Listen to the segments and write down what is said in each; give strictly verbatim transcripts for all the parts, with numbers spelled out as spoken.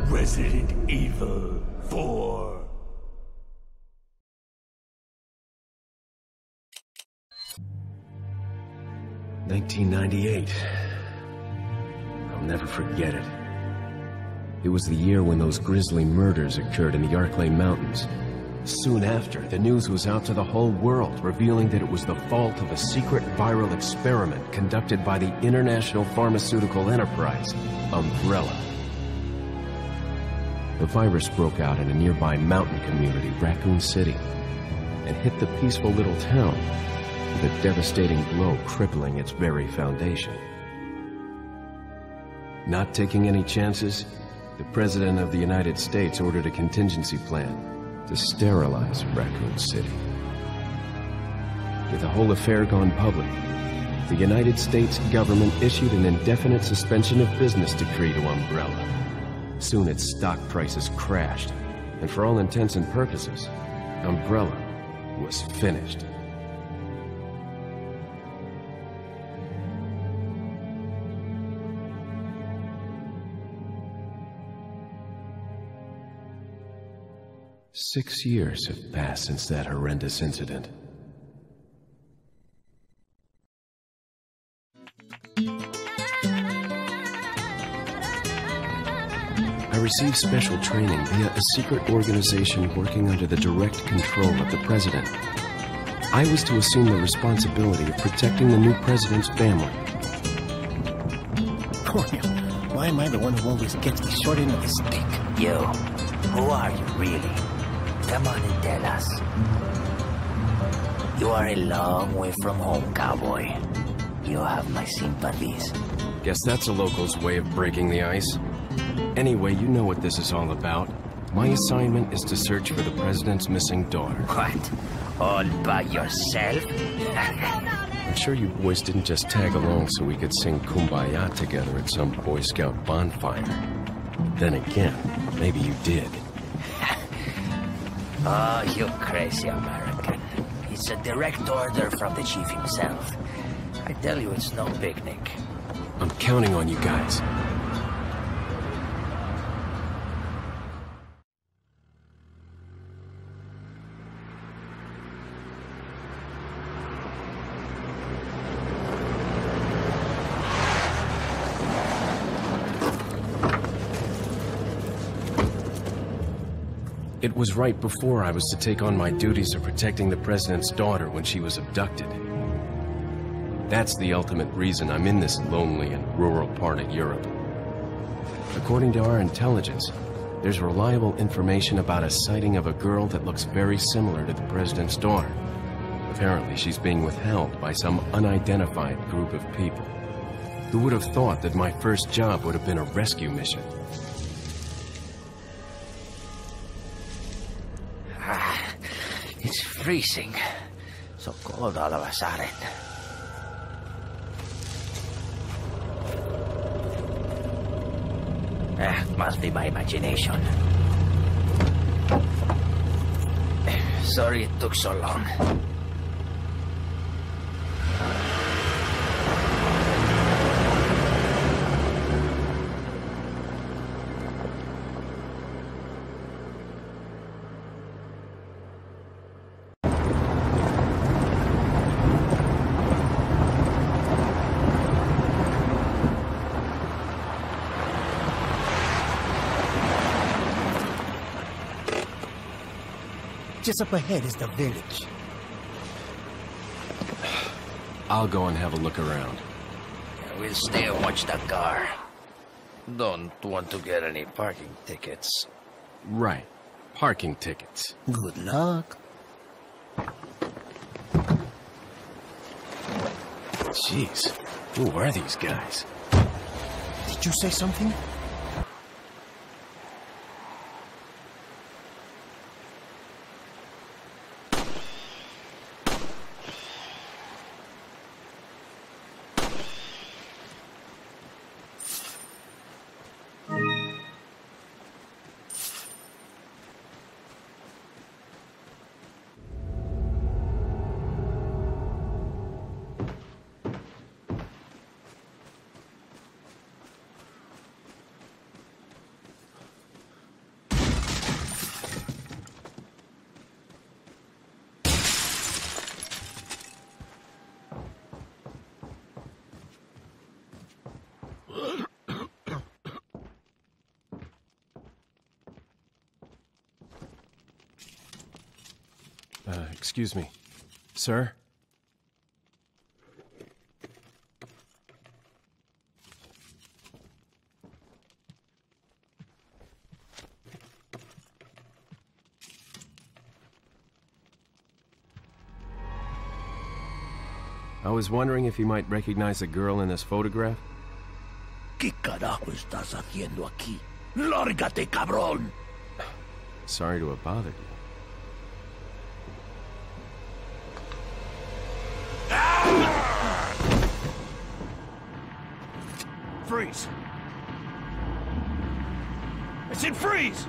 Resident Evil four. nineteen ninety-eight. I'll never forget it. It was the year when those grisly murders occurred in the Arklay Mountains. Soon after, the news was out to the whole world, revealing that it was the fault of a secret viral experiment conducted by the international pharmaceutical enterprise, Umbrella. The virus broke out in a nearby mountain community, Raccoon City, and hit the peaceful little town with a devastating blow crippling its very foundation. Not taking any chances, the President of the United States ordered a contingency plan to sterilize Raccoon City. With the whole affair gone public, the United States government issued an indefinite suspension of business decree to Umbrella. Soon its stock prices crashed, and for all intents and purposes, Umbrella was finished. Six years have passed since that horrendous incident. I received special training via a secret organization working under the direct control of the president. I was to assume the responsibility of protecting the new president's family. Cornel, why am I the one who always gets the short end of the stick? You, who are you really? Come on and tell us. You are a long way from home, cowboy. You have my sympathies. Guess that's a local's way of breaking the ice. Anyway, you know what this is all about. My assignment is to search for the president's missing daughter. What? All by yourself? I'm sure you boys didn't just tag along so we could sing Kumbaya together at some Boy Scout bonfire. Then again, maybe you did. Oh, you crazy American. It's a direct order from the chief himself. I tell you, it's no picnic. I'm counting on you guys. It was right before I was to take on my duties of protecting the president's daughter when she was abducted. That's the ultimate reason I'm in this lonely and rural part of Europe. According to our intelligence, there's reliable information about a sighting of a girl that looks very similar to the president's daughter. Apparently, she's being withheld by some unidentified group of people. Who would have thought that my first job would have been a rescue mission? It's freezing. So cold all of a sudden. Ah, must be my imagination. Sorry it took so long. Just up ahead is the village. I'll go and have a look around. We'll stay and watch the car. Don't want to get any parking tickets. Right. Parking tickets. Good luck. Jeez. Who are these guys? Did you say something? Uh, excuse me. Sir? I was wondering if you might recognize the girl in this photograph? ¿Qué carajo estás haciendo aquí? ¡Lárgate, cabrón! Sorry to have bothered you. Freeze! I said freeze!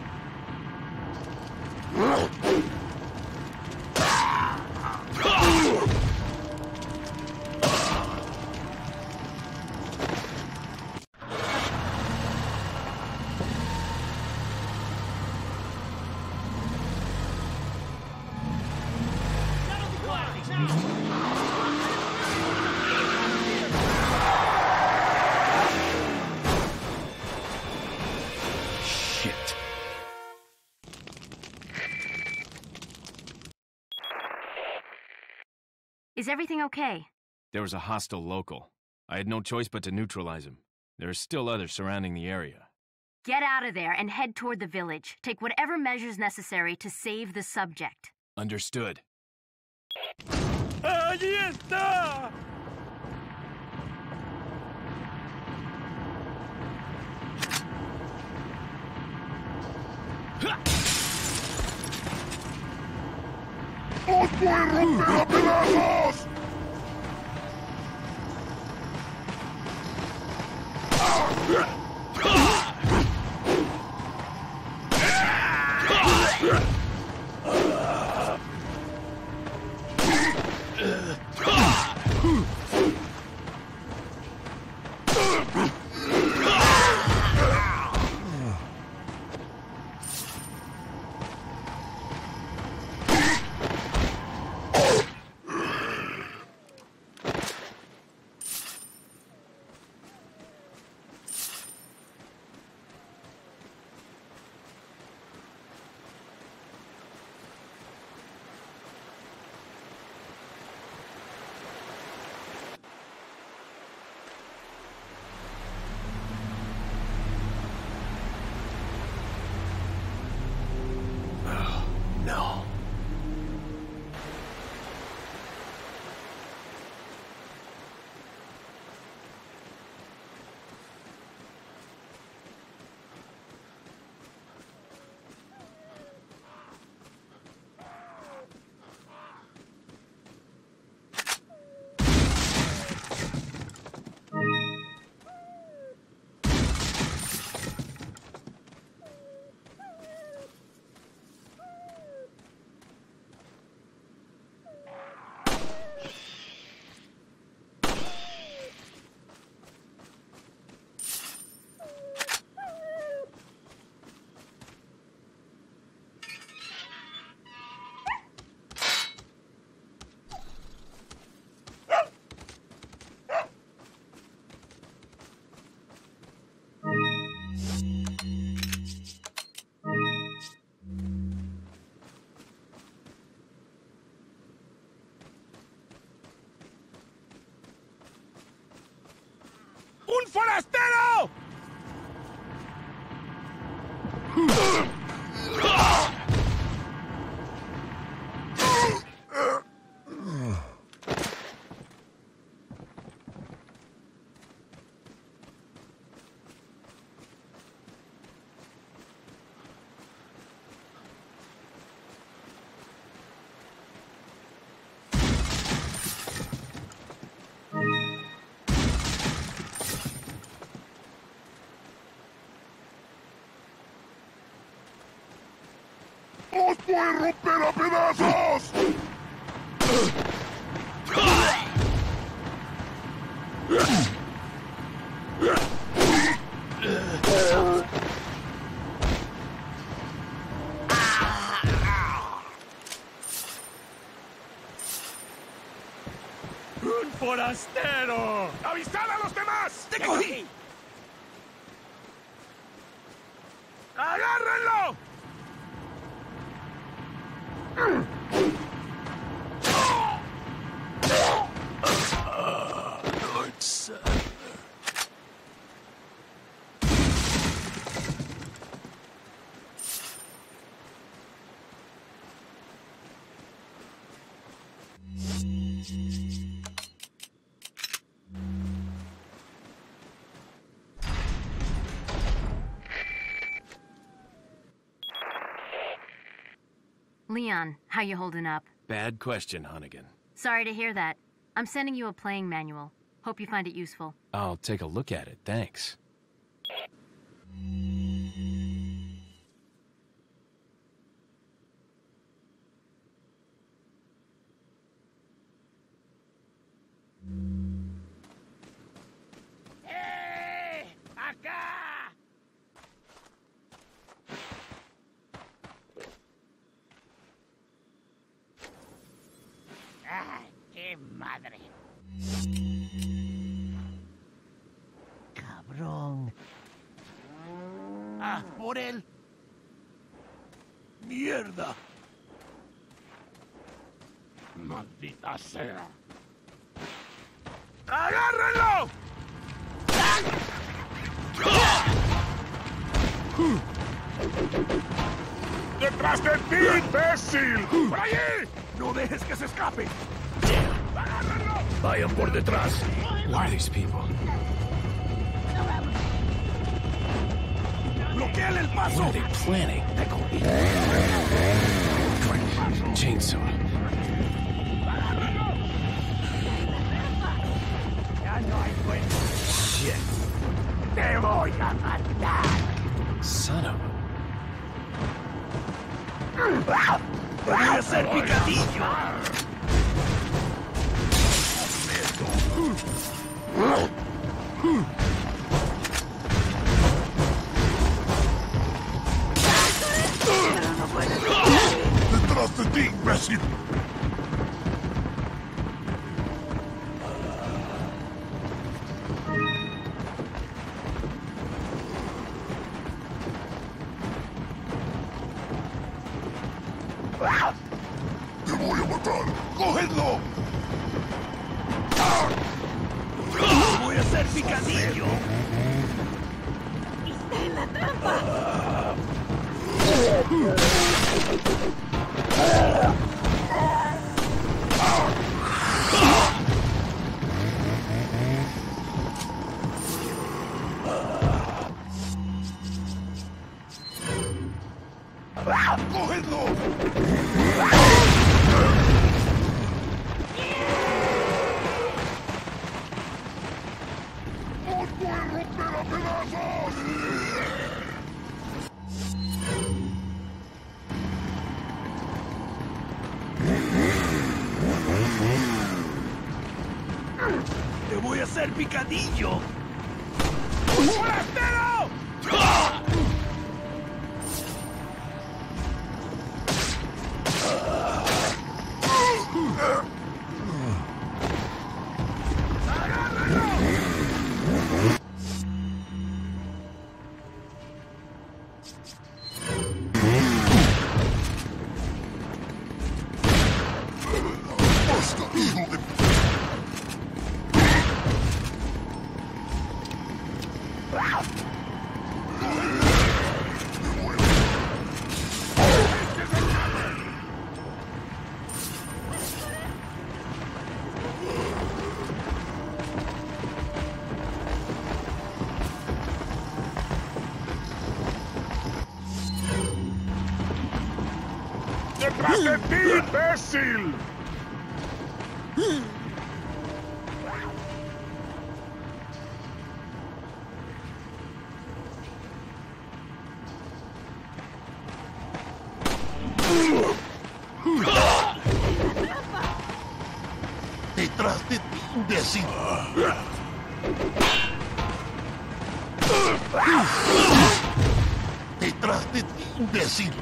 Shit. Is everything okay? There was a hostile local. I had no choice but to neutralize him. There are still others surrounding the area. Get out of there and head toward the village. Take whatever measures necessary to save the subject. Understood. ¡Allí está! ¡Os voy a romper a pedazos! No. ¡Un forastero! ¡Os voy a romper a pedazos! ¡Un forastero! ¡Avisad a los demás! ¡Te cogí! ¡Agárrenlo! Leon, how you holding up? Bad question, Hunnigan. Sorry to hear that. I'm sending you a playing manual. Hope you find it useful. I'll take a look at it, thanks. ¡Eh! ¡Acá! ¡Ay, qué madre! Cabrón. ¡Ah, por él! ¡Mierda! ¡Maldita sea! ¡Agárrenlo! ¡Detrás de ti, imbécil! ¡Por allí! ¡No dejes que se escape! ¡Agárrenlo! Vayan por detrás. Who are these people? ¡Bloqueale el paso! What are they planning? Chainsaw. ¡Ya no hay vuelta! Shit. ¡Te voy a matar! Son of a... ¡Voy a hacer picadillo! ¡Detrás de ti, imbécil! ¡Te voy a matar! ¡Cógenlo! ¡Voy a hacer picadillo! ¡Está en la trampa! ¡Cógenlo! ¡Os voy a romper a pedazos! ¡Te voy a hacer picadillo! ¡Forastero! ¡Basta, hijo de... ¡Detrás de ti, imbécil! ¡Detrás de ti, imbécil! ¡Detrás de ti, imbécil!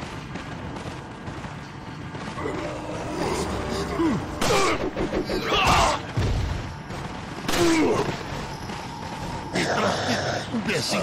¡Detrás de ti, imbécil!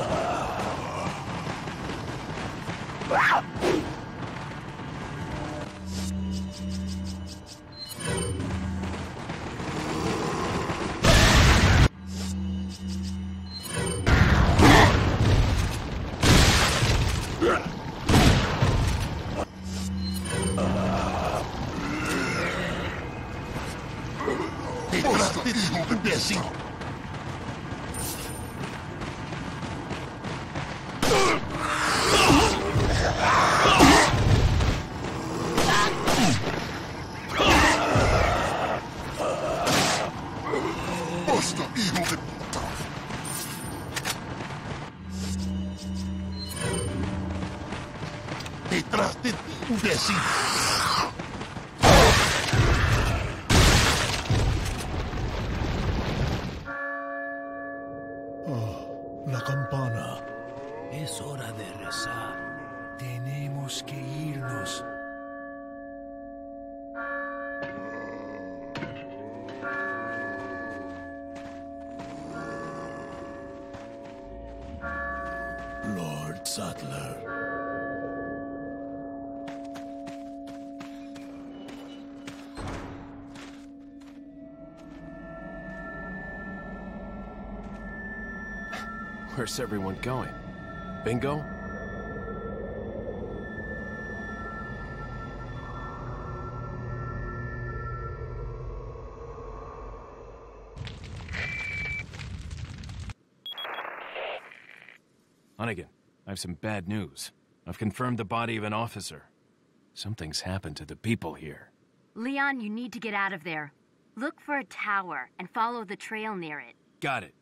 ¡Detrás de ti, imbécil! ¡Detrás de ti, imbécil! Oh, la campana. Es hora de rezar. Tenemos que irnos. Lord Sattler. Where's everyone going? Bingo? Hunnigan, I have some bad news. I've confirmed the body of an officer. Something's happened to the people here. Leon, you need to get out of there. Look for a tower and follow the trail near it. Got it.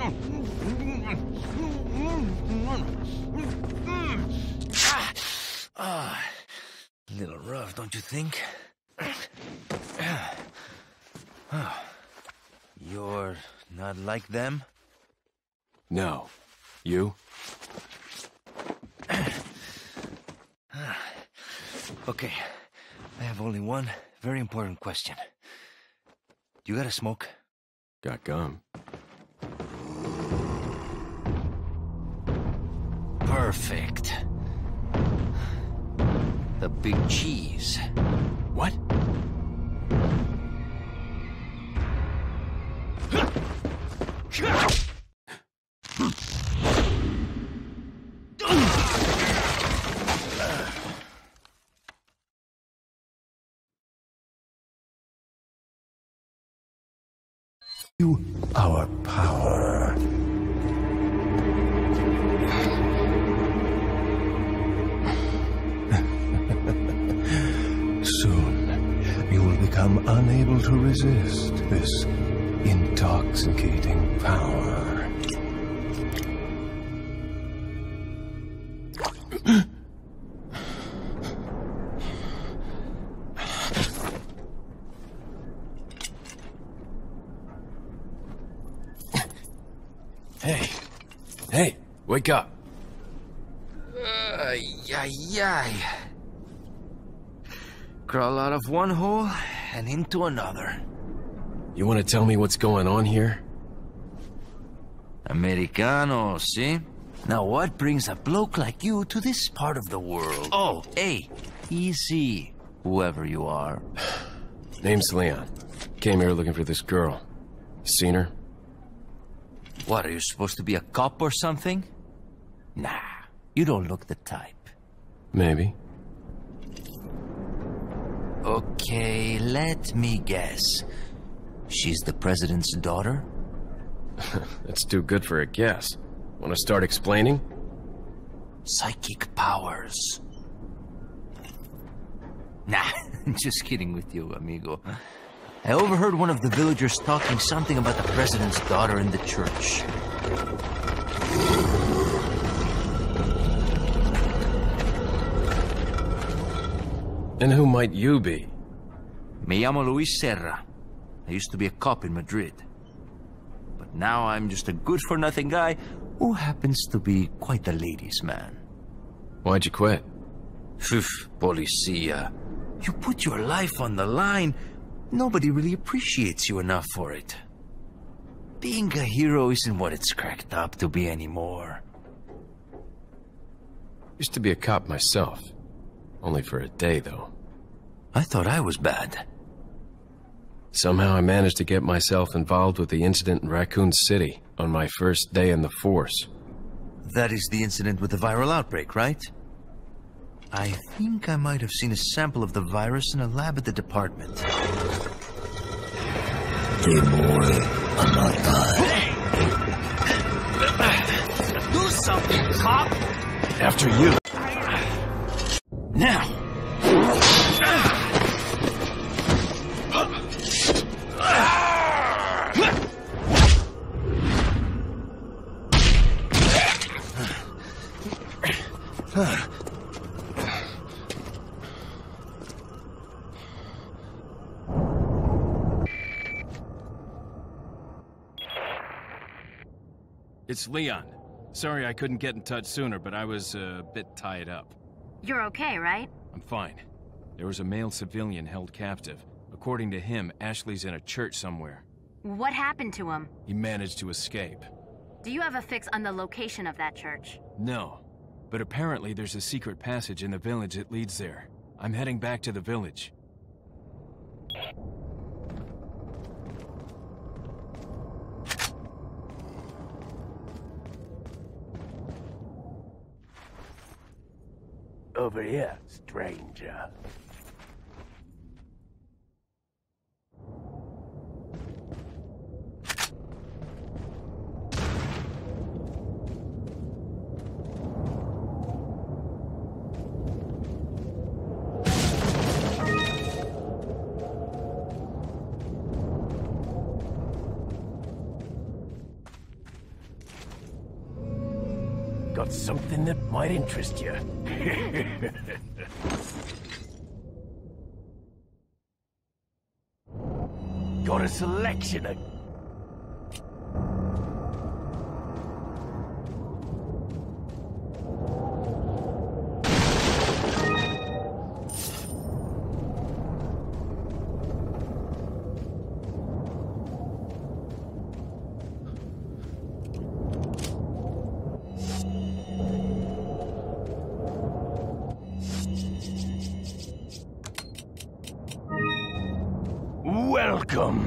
Ah, a little rough, don't you think? You're not like them? No. You? Okay, I have only one very important question. Do you got a smoke? Got gum. Perfect. The big cheese. What? Our power. Soon, you will become unable to resist this intoxicating power. Hey. Hey, wake up. Ay, ay, ay. Crawl out of one hole and into another. You want to tell me what's going on here? Americano, see? Now what brings a bloke like you to this part of the world? Oh, hey, easy, whoever you are. Name's Leon. Came here looking for this girl. Seen her? What, are you supposed to be a cop or something? Nah, you don't look the type. Maybe. Okay, let me guess. She's the president's daughter? That's too good for a guess. Want to start explaining? Psychic powers. Nah, just kidding with you, amigo. I overheard one of the villagers talking something about the president's daughter in the church. And who might you be? Me llamo Luis Serra. I used to be a cop in Madrid. But now I'm just a good-for-nothing guy who happens to be quite a ladies' man. Why'd you quit? Phew, policia. You put your life on the line. Nobody really appreciates you enough for it. Being a hero isn't what it's cracked up to be anymore. Used to be a cop myself. Only for a day, though. I thought I was bad. Somehow I managed to get myself involved with the incident in Raccoon City on my first day in the force. That is the incident with the viral outbreak, right? I think I might have seen a sample of the virus in a lab at the department. Do something, cop! After you! Now! It's Leon. Sorry I couldn't get in touch sooner, but I was uh, a bit tied up. You're okay, right? I'm fine. There was a male civilian held captive. According to him, Ashley's in a church somewhere. What happened to him? He managed to escape. Do you have a fix on the location of that church? No, but apparently there's a secret passage in the village that leads there. I'm heading back to the village. Over here, stranger. Got something that might interest you. Got a selection of... Welcome.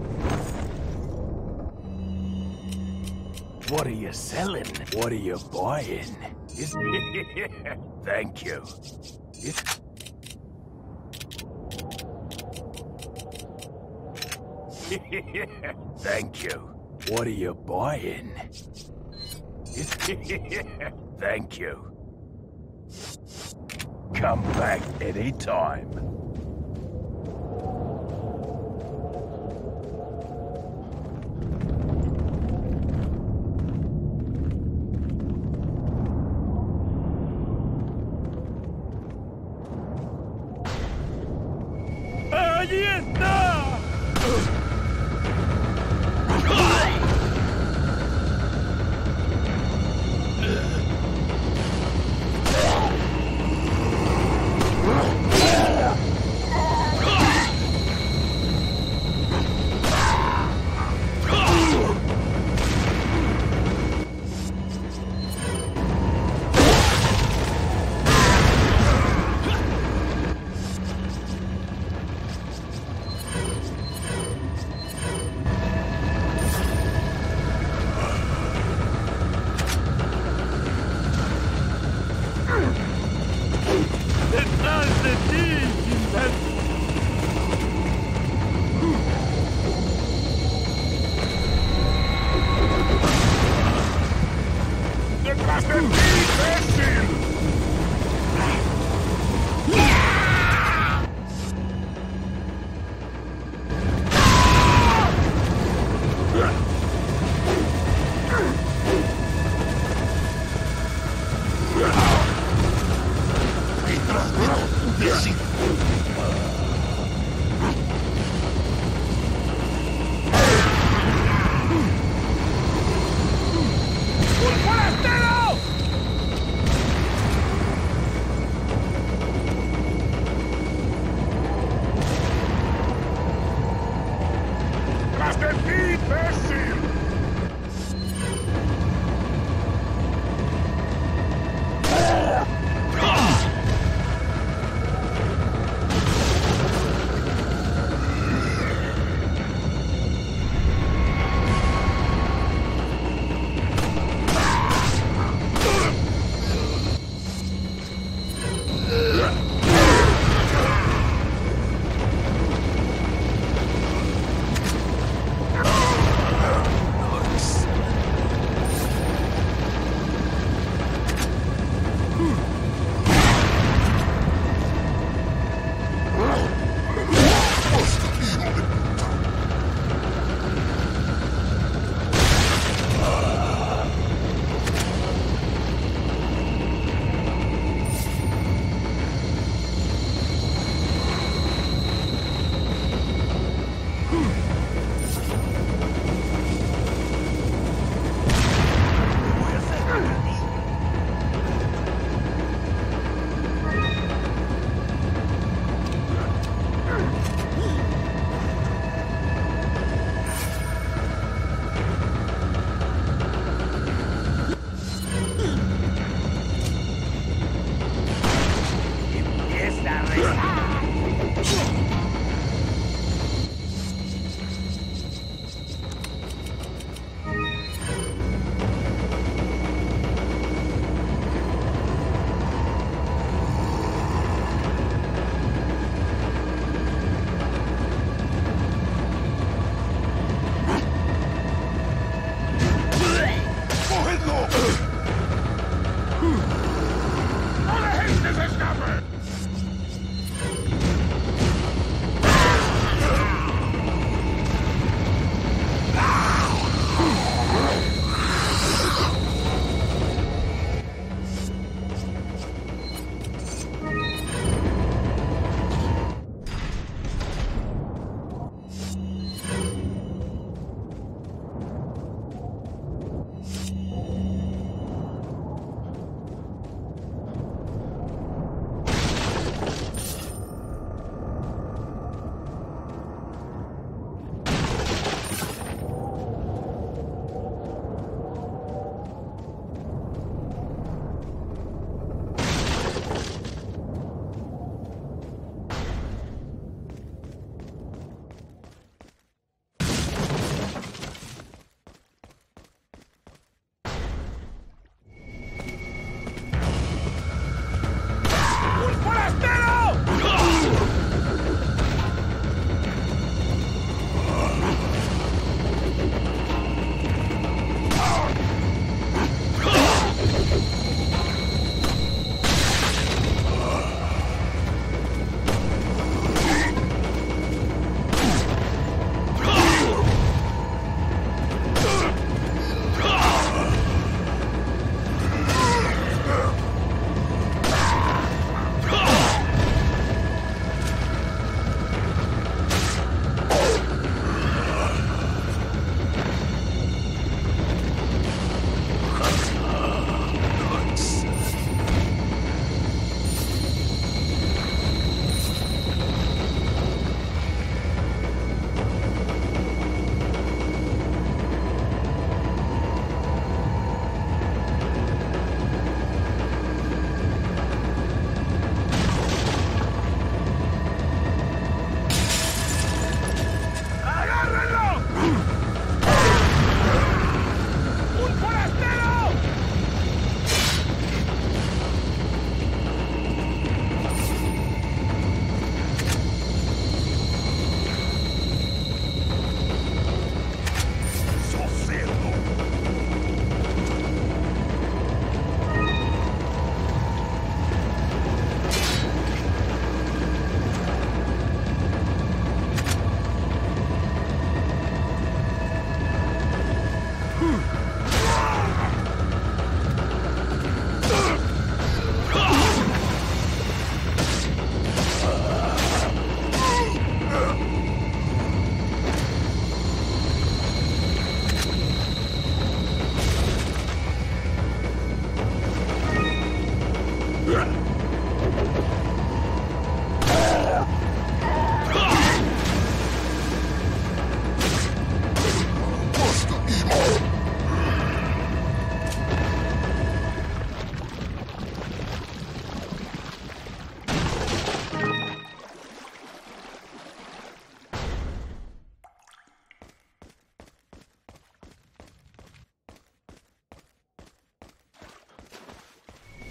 What are you selling? What are you buying? Thank you. Thank you. What are you buying? Thank you. Come back anytime. ¡Allí está!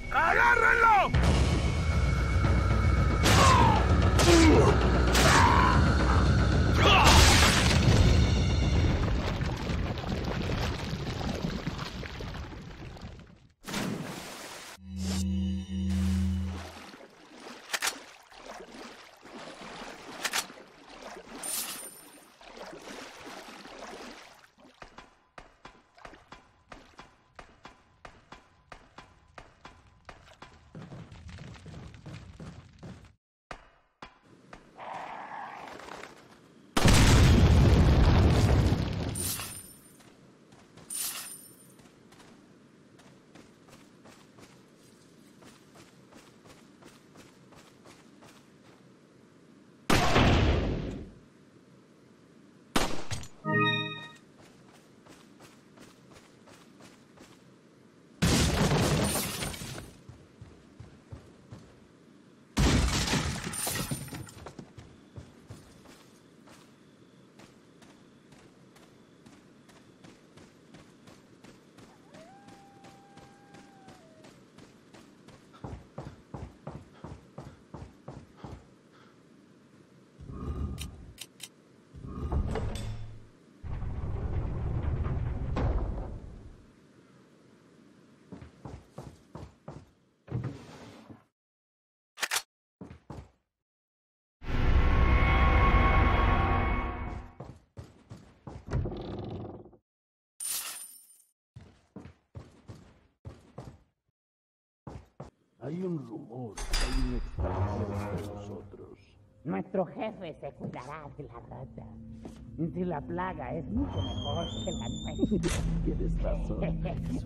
¡Agárrenlo! Hay un rumor, hay un extranjero entre nosotros. Nuestro jefe se cuidará de la rata. Si la plaga es mucho mejor que la nuestra. Tienes razón.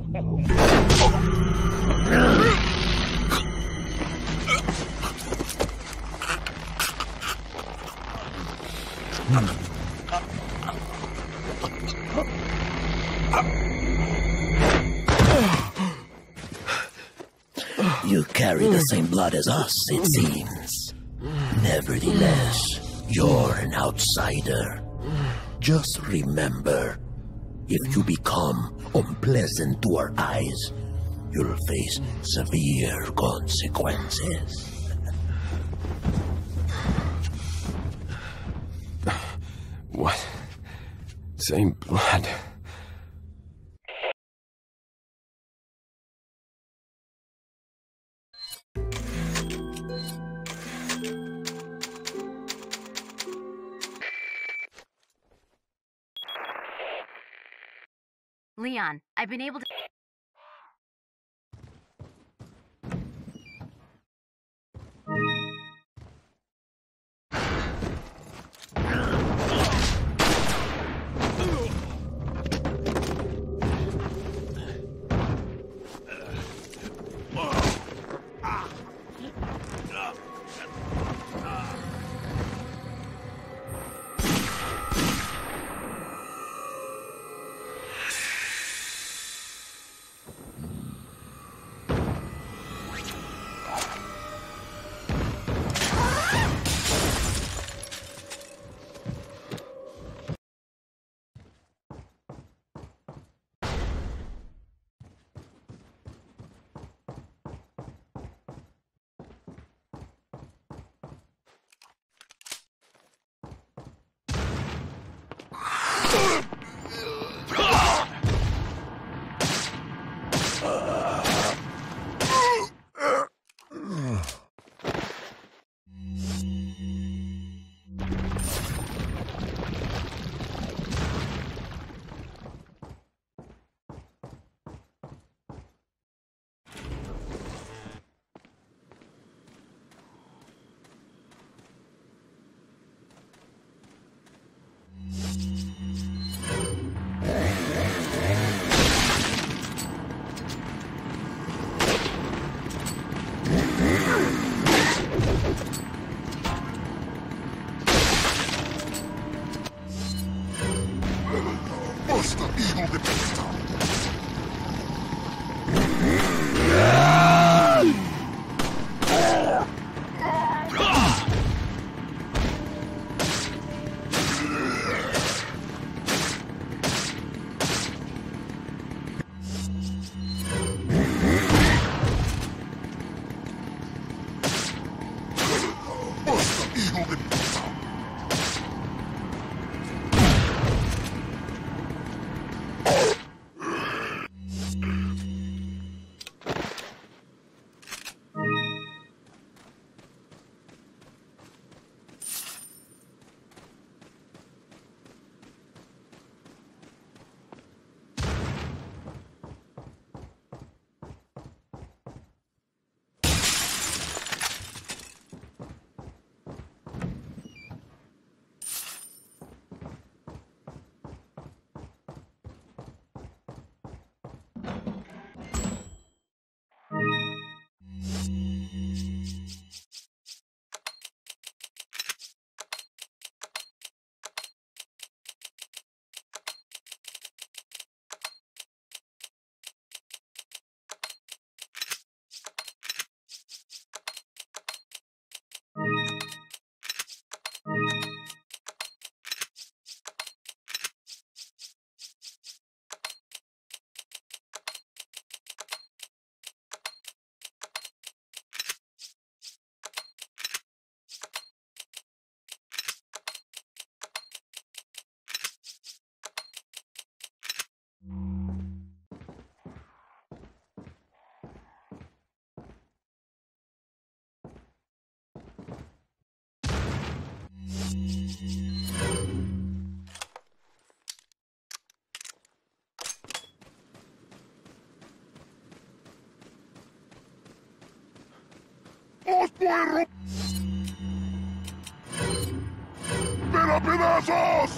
You carry the same blood as us, it seems. Nevertheless, you're an outsider. Just remember, if you become unpleasant to our eyes, you'll face severe consequences. What? Same blood. Leon, I've been able to... voy a romper a pedazos!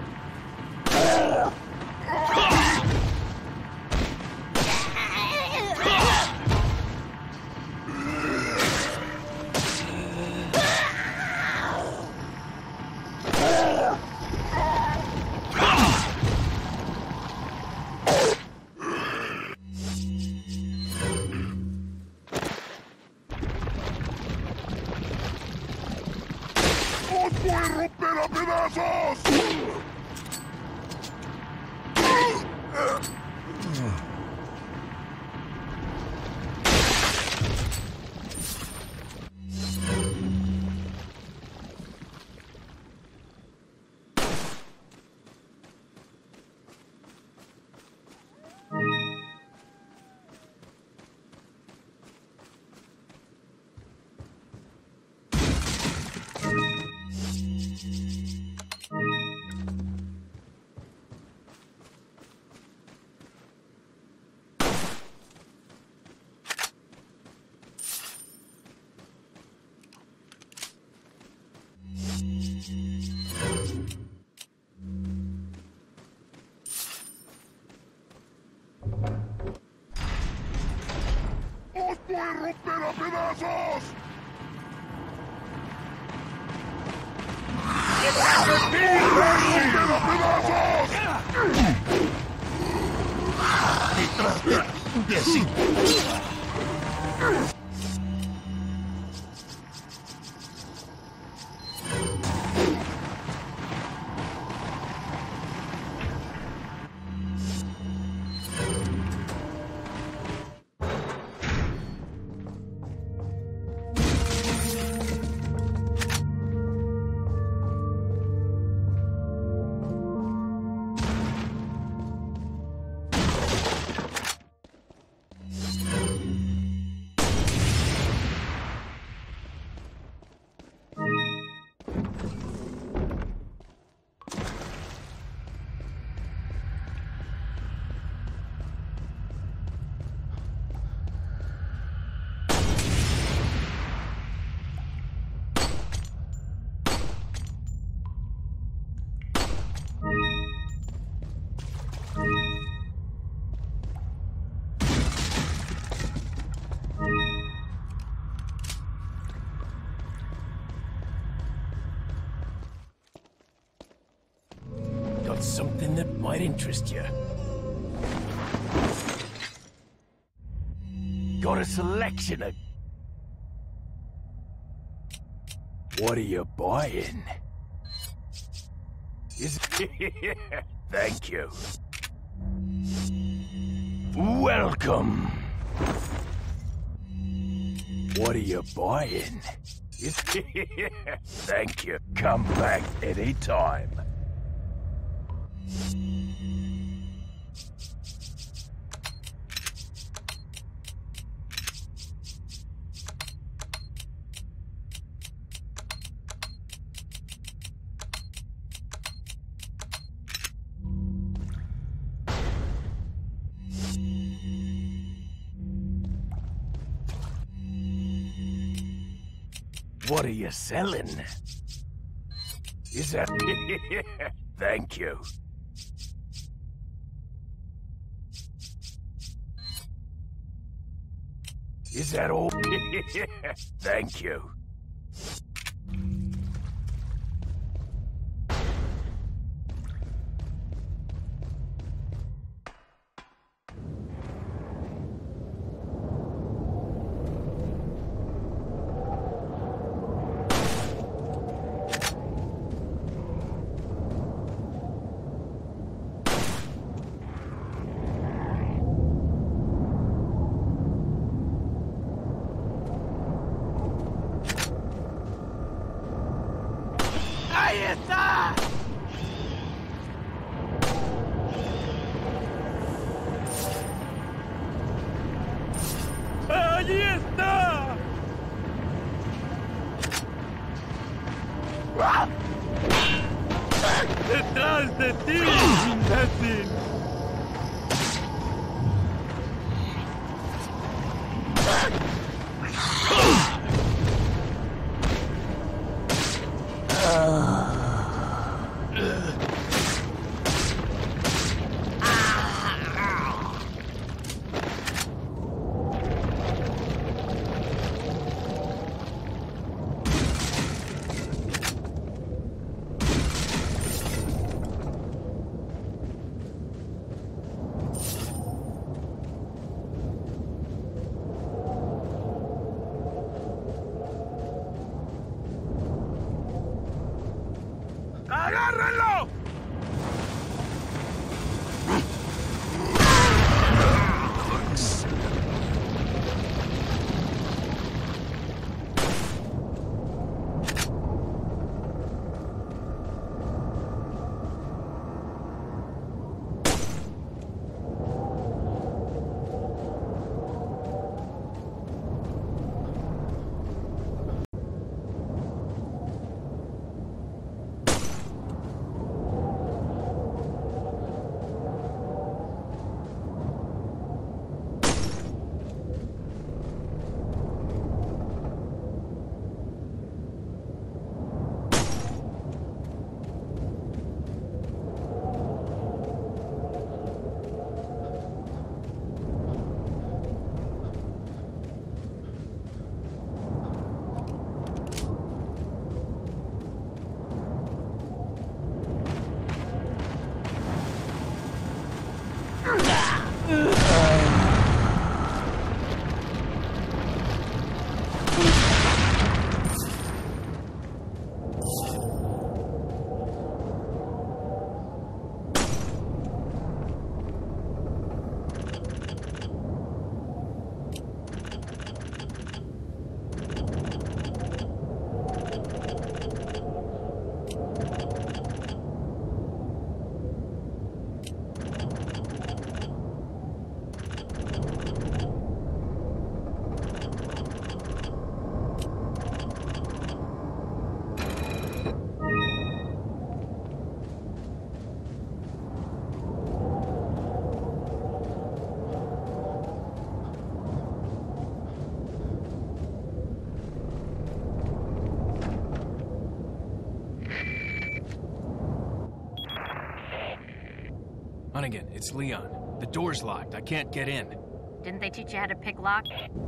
¡Os voy a romper a pedazos! ¡Os voy a romper a pedazos! ¡Detrás de ti! ¡Romper a pedazos! ¡Detrás de ti, imbécil! Got something that might interest you. Got a selection of... What are you buying? Is Thank you. Welcome. What are you buying? Is Thank you. Come back anytime. What are you selling? Is that... Thank you. Is that all? Thank you. ¡Ahí está! ¡Allí está! ¡Detrás de ti, imbécil! Hunnigan, it's Leon. The door's locked. I can't get in. Didn't they teach you how to pick lock?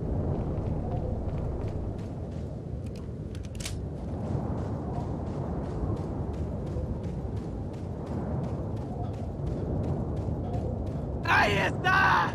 ¡Ahí está!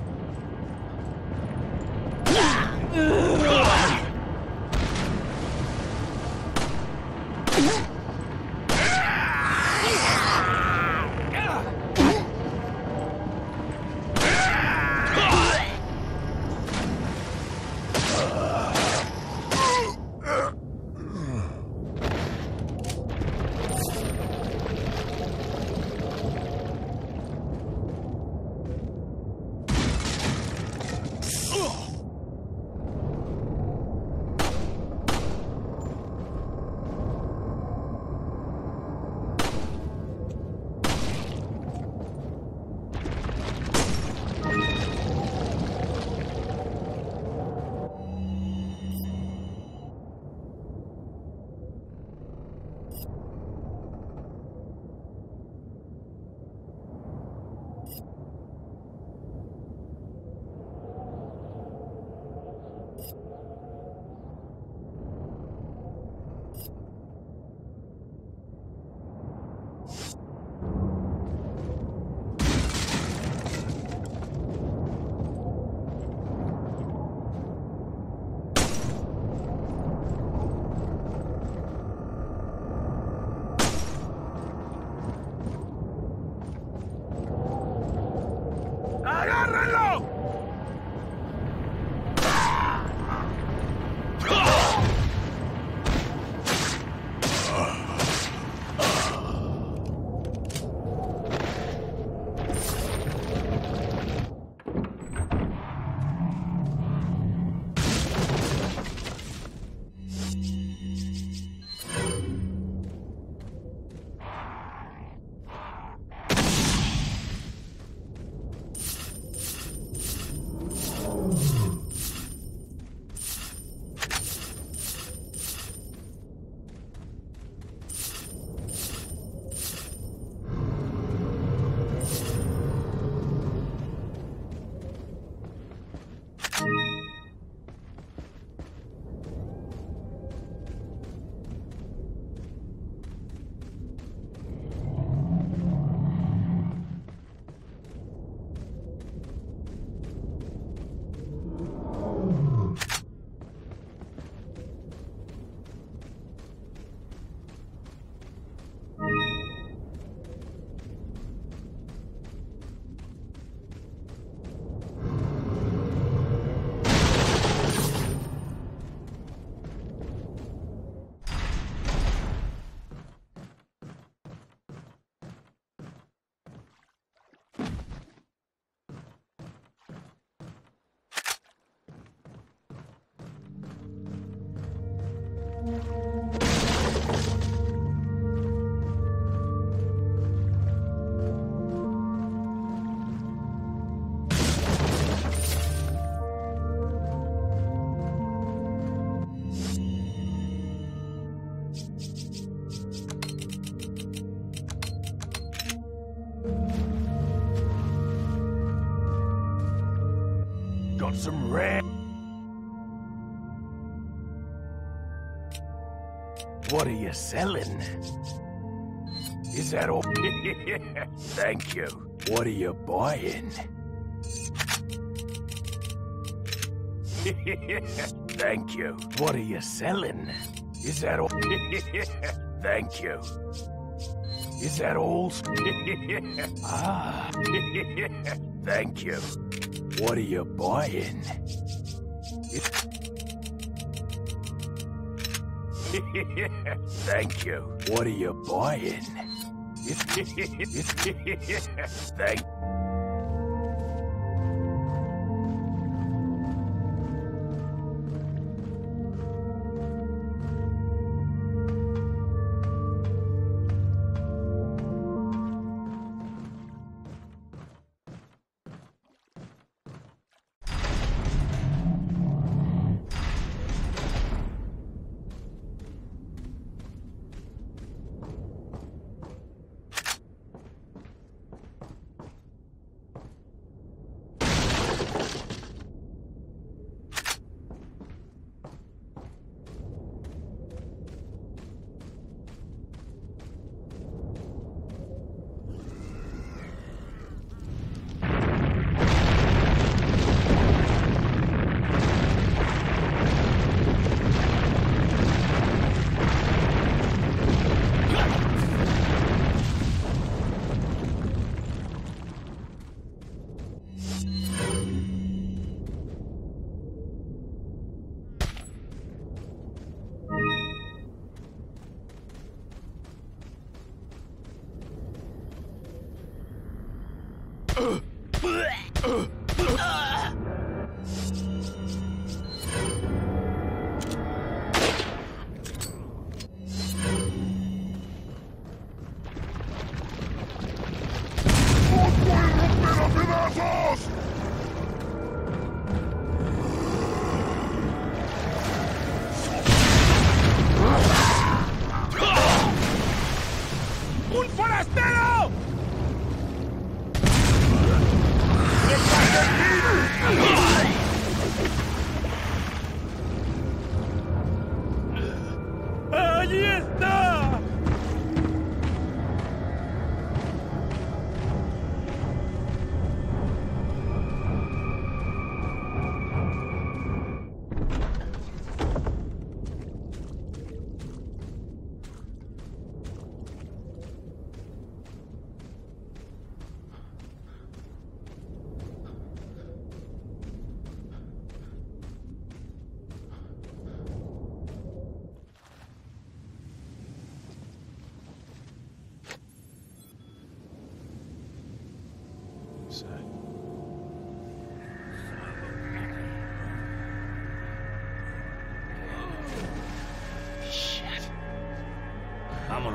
Got some rare... What are you selling? Is that all? Thank you. What are you buying? Thank you. What are you selling? Is that all? Thank you. Is that all? Ah. Thank you. What are you buying? Thank you. What are you buying? Thank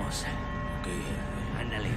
Vamos. Ok, jefe. Ándale.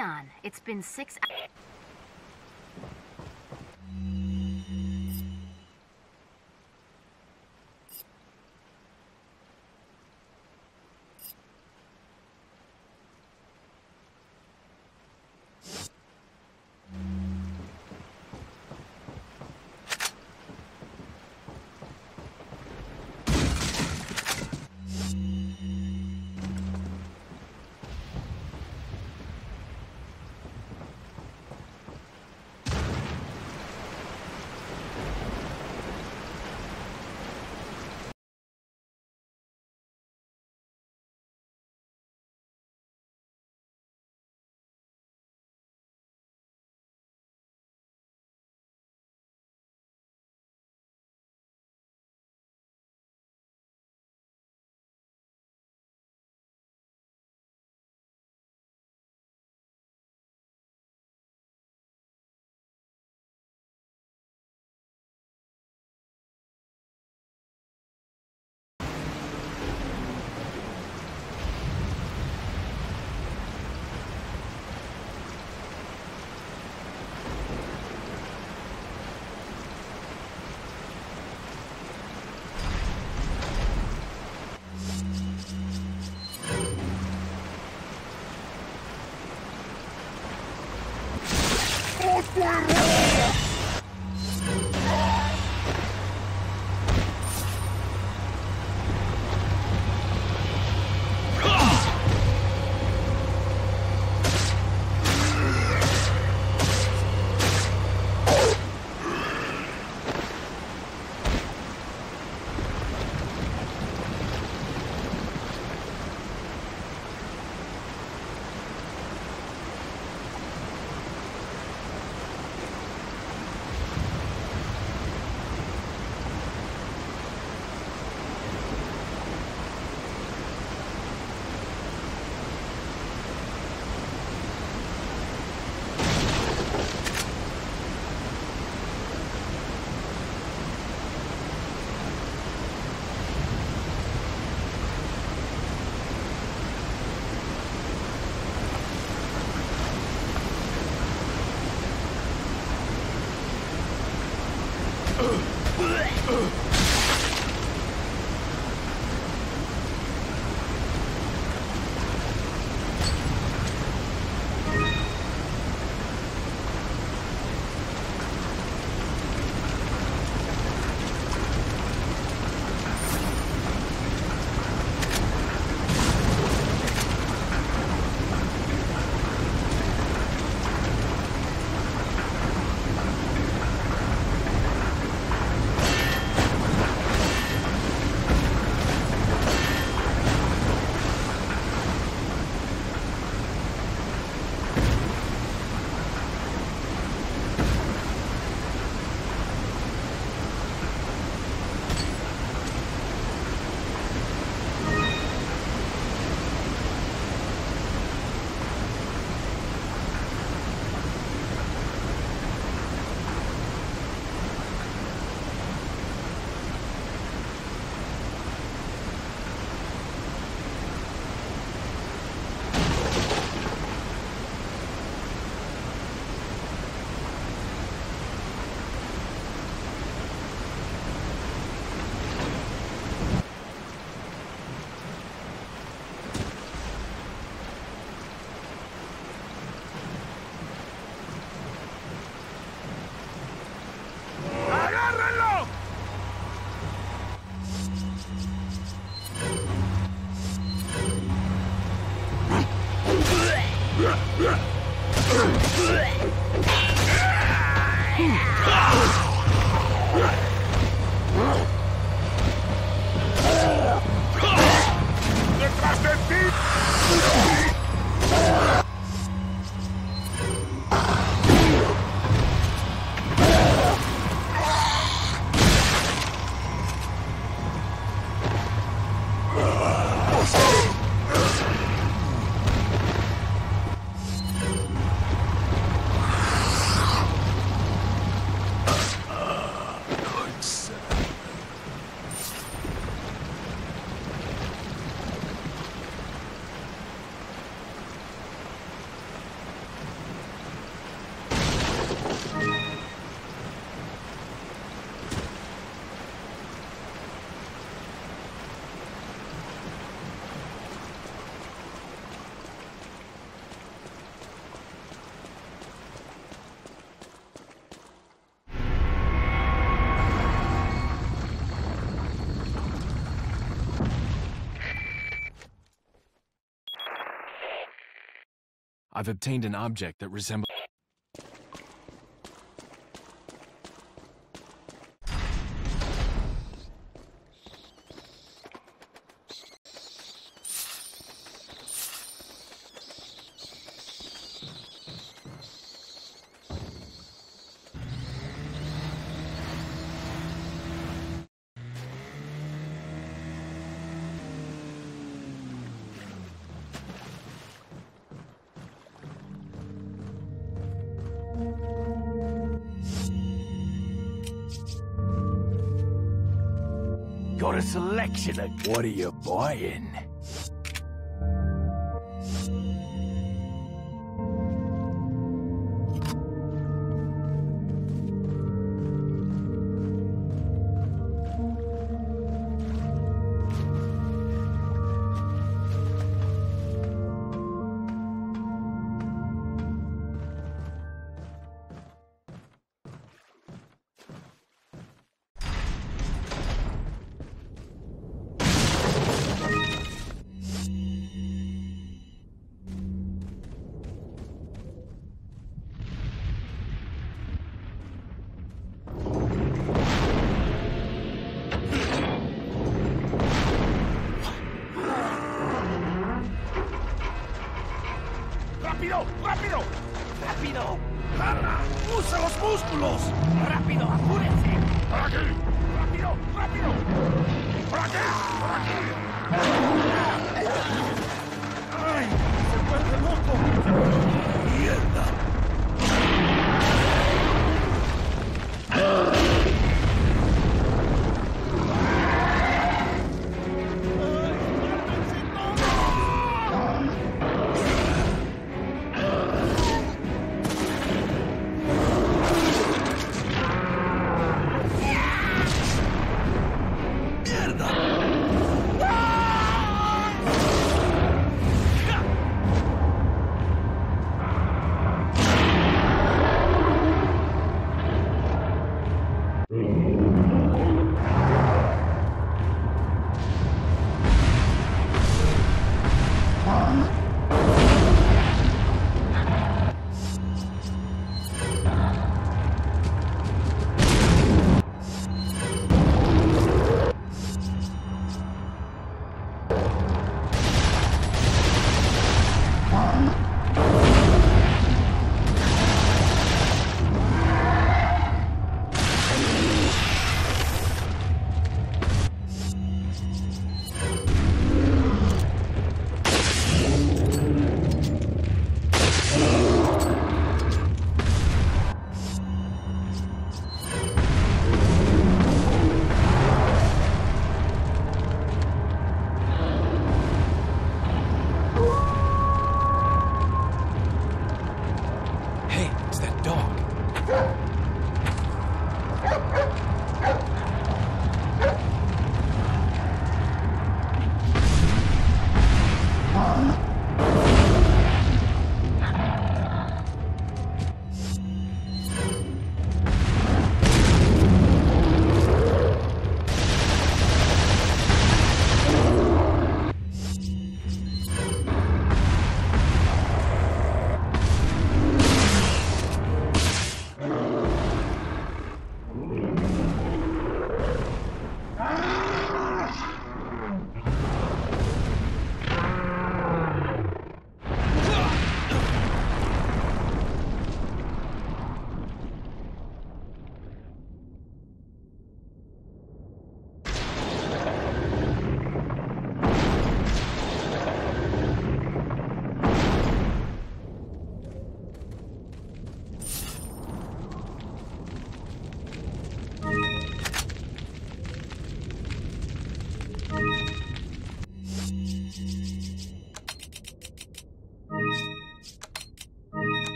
Leon, it's been six hours. I've obtained an object that resembles... Got a selection of... What are you buying? ¡Rápido! ¡Rápido! ¡Rápido! ¡Carga! ¡Usa los músculos! ¡Rápido! ¡Apúrense! ¡Por aquí! ¡Rápido! ¡Rápido! ¡Por aquí! ¡Por aquí! ¡Ay! ¡Se vuelve loco! ¡Mierda!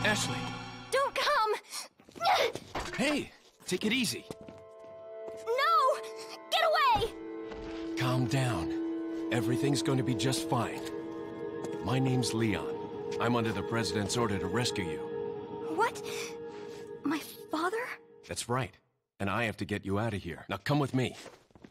Ashley! Don't come! Hey! Take it easy. No! Get away! Calm down. Everything's going to be just fine. My name's Leon. I'm under the President's order to rescue you. What? My father? That's right. And I have to get you out of here. Now come with me.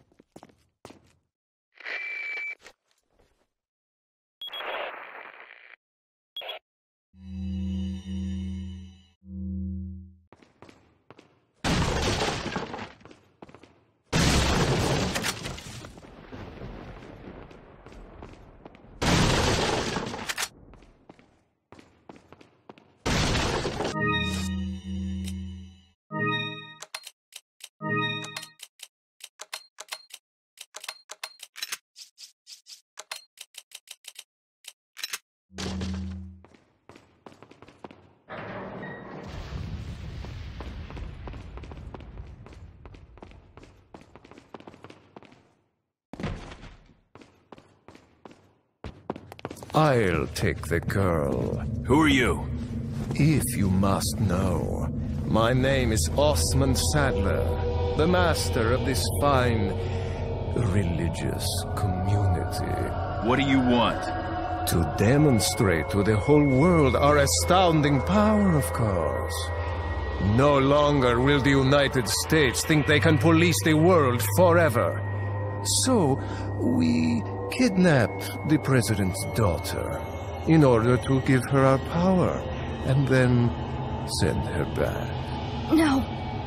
I'll take the girl. Who are you? If you must know, my name is Osmond Sadler, the master of this fine religious community. What do you want? To demonstrate to the whole world our astounding power, of course. No longer will the United States think they can police the world forever. So, we kidnapped the president's daughter in order to give her our power and then send her back. No.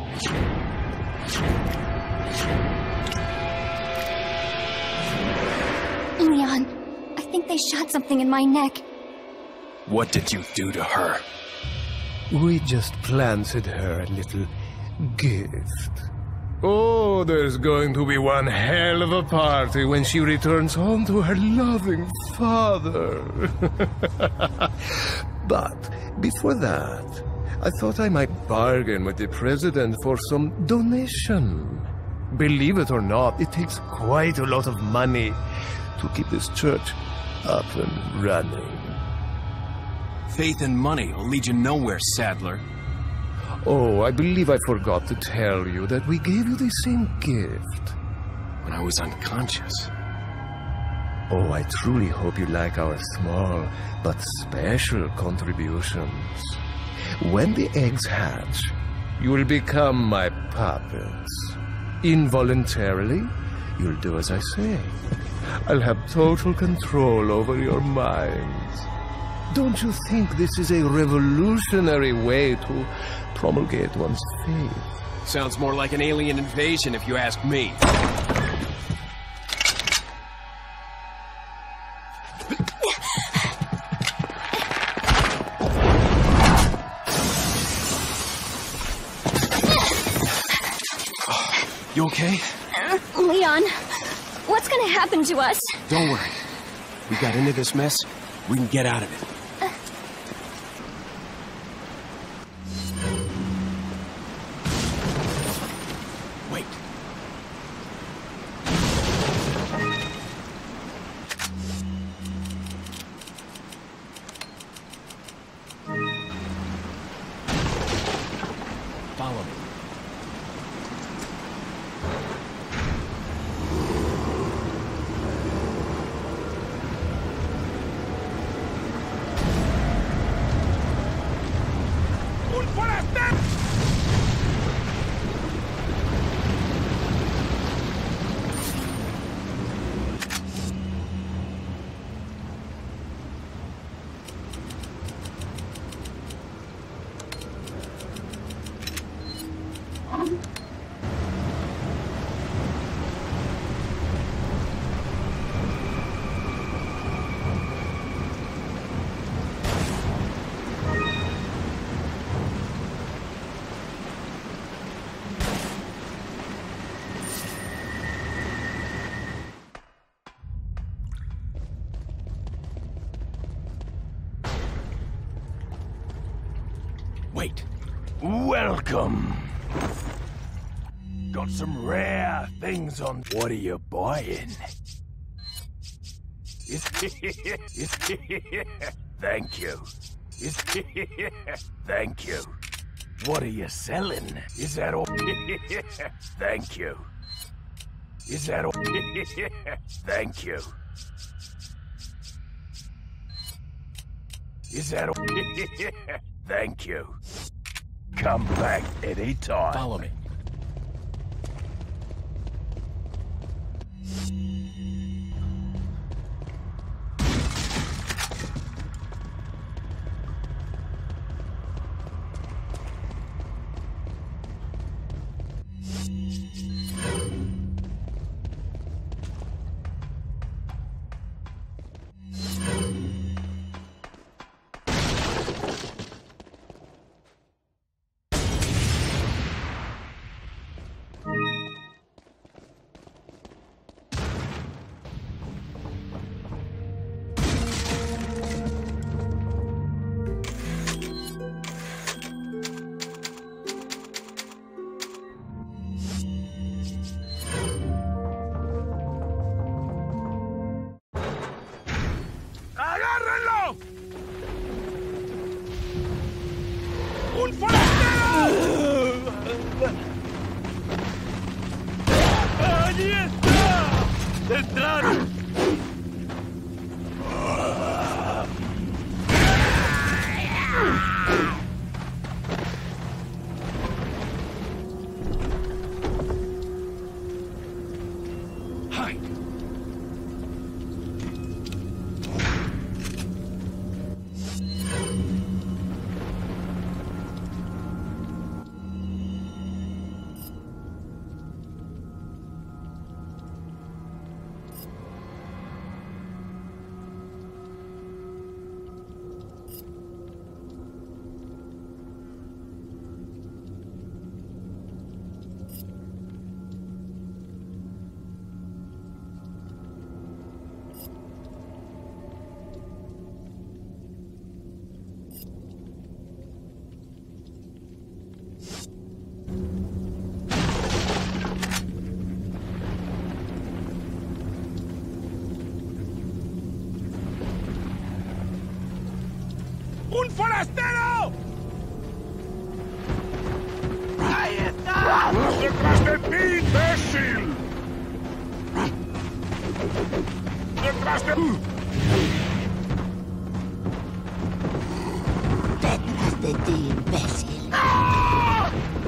Leon, I think they shot something in my neck. What did you do to her? We just planted her a little gift. Oh, there's going to be one hell of a party when she returns home to her loving father. But before that, I thought I might bargain with the president for some donation. Believe it or not, it takes quite a lot of money to keep this church up and running. Faith and money will lead you nowhere, Sadler. Oh, I believe I forgot to tell you that we gave you the same gift. When I was unconscious. Oh, I truly hope you like our small but special contributions. When the eggs hatch, you will become my puppets. Involuntarily, you'll do as I say. I'll have total control over your minds. Don't you think this is a revolutionary way to promulgate one's faith? Sounds more like an alien invasion if you ask me. You okay? Uh, Leon, what's gonna happen to us? Don't worry. We got into this mess. We can get out of it. Wait. Follow me. Wait. Welcome. Got some rare things on. What are you buying? Thank you. Is Thank you. What are you selling? Is that all? Thank you. Is that all? Thank you. Is that all? Thank you. Come back anytime. Follow me. ¡Agárrenlo! ¡Un forastero! ¡Allí está! ¡Entraron! ¡Un forastero! ¡Ahí está! ¡Detrás de ti, imbécil! ¡Detrás de... Detrás de ti, imbécil. ¡Ah!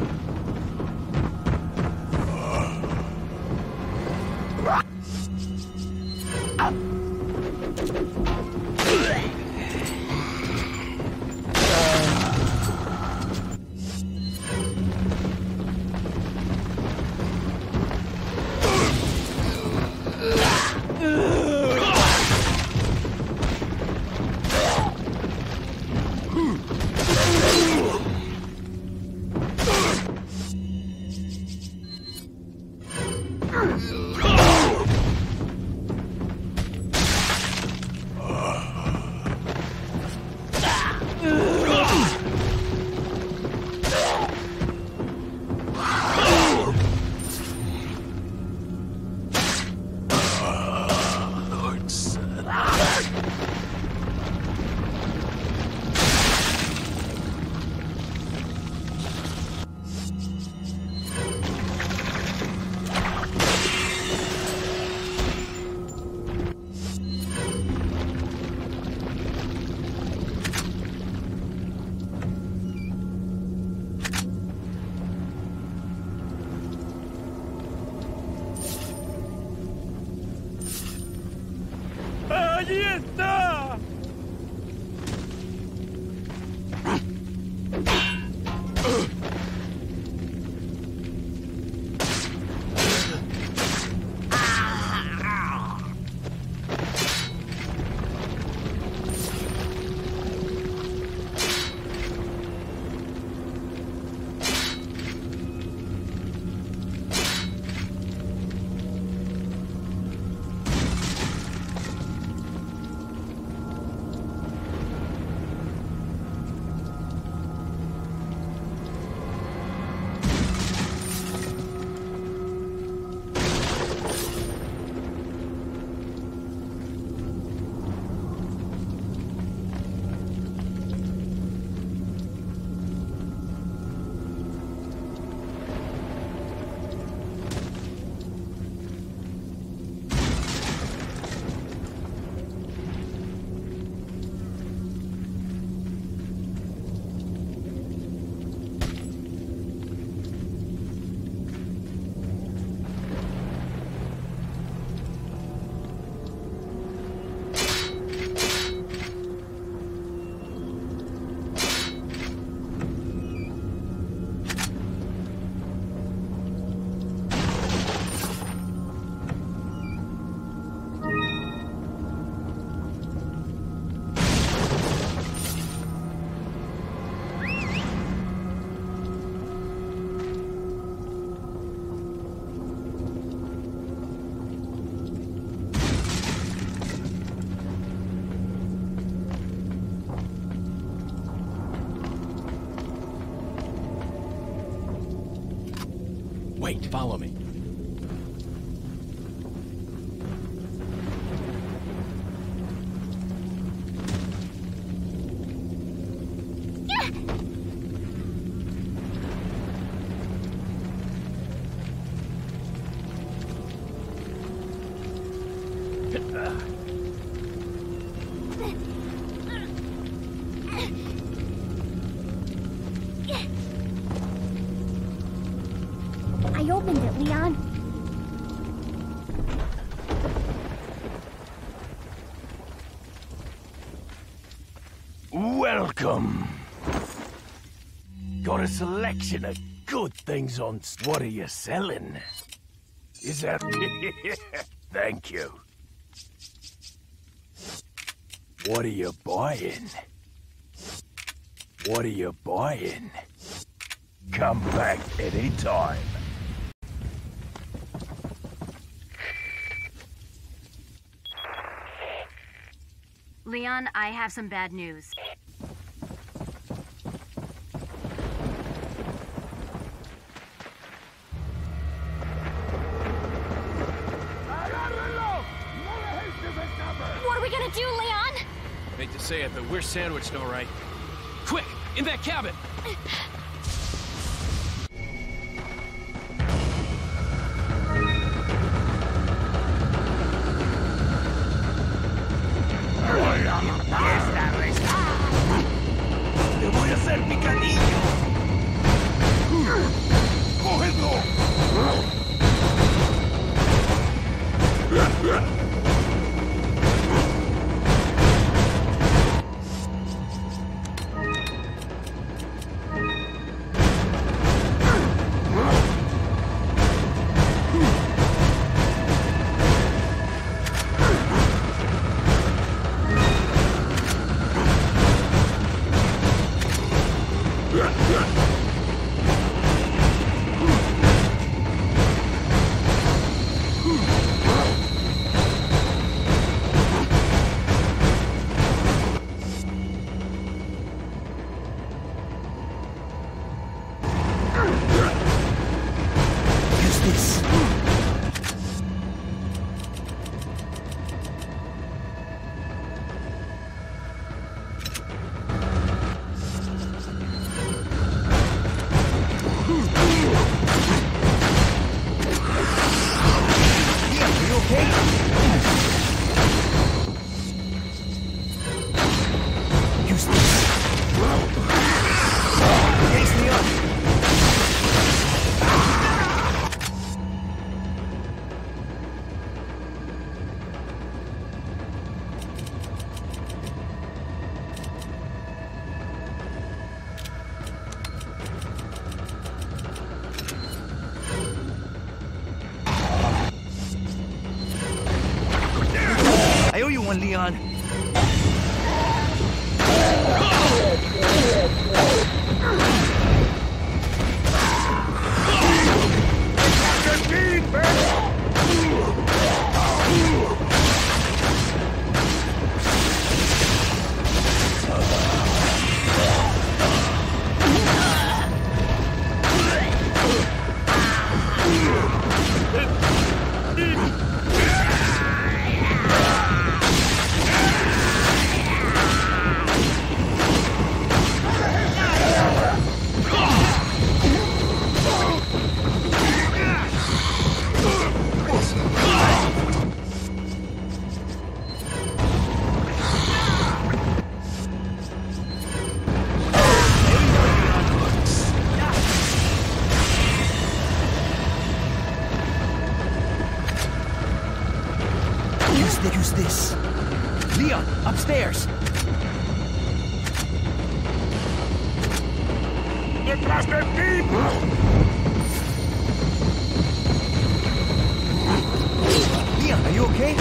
¡Allí está! Wait, follow me. I opened it, Leon. Welcome. Got a selection of good things on... What are you selling? Is that... Thank you. What are you buying? What are you buying? Come back anytime. Leon, I have some bad news. What are we gonna do, Leon? Hate to say it, but we're sandwiched, all right. Quick, in that cabin! ¡Te voy a hacer picadillo! ¡Cógelo! I owe you one, Leon. Use this. Leon, upstairs. ¡Detrás de ti! Leon, are you okay?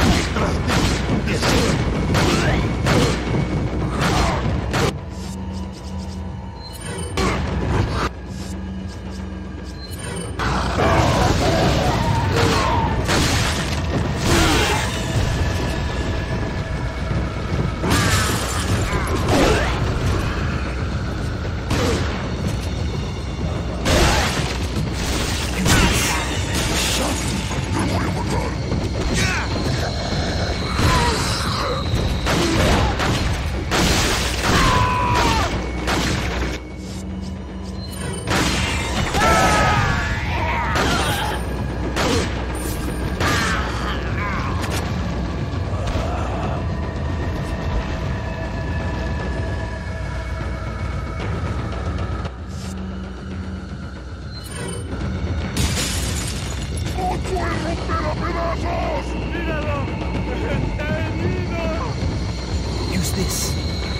Use this.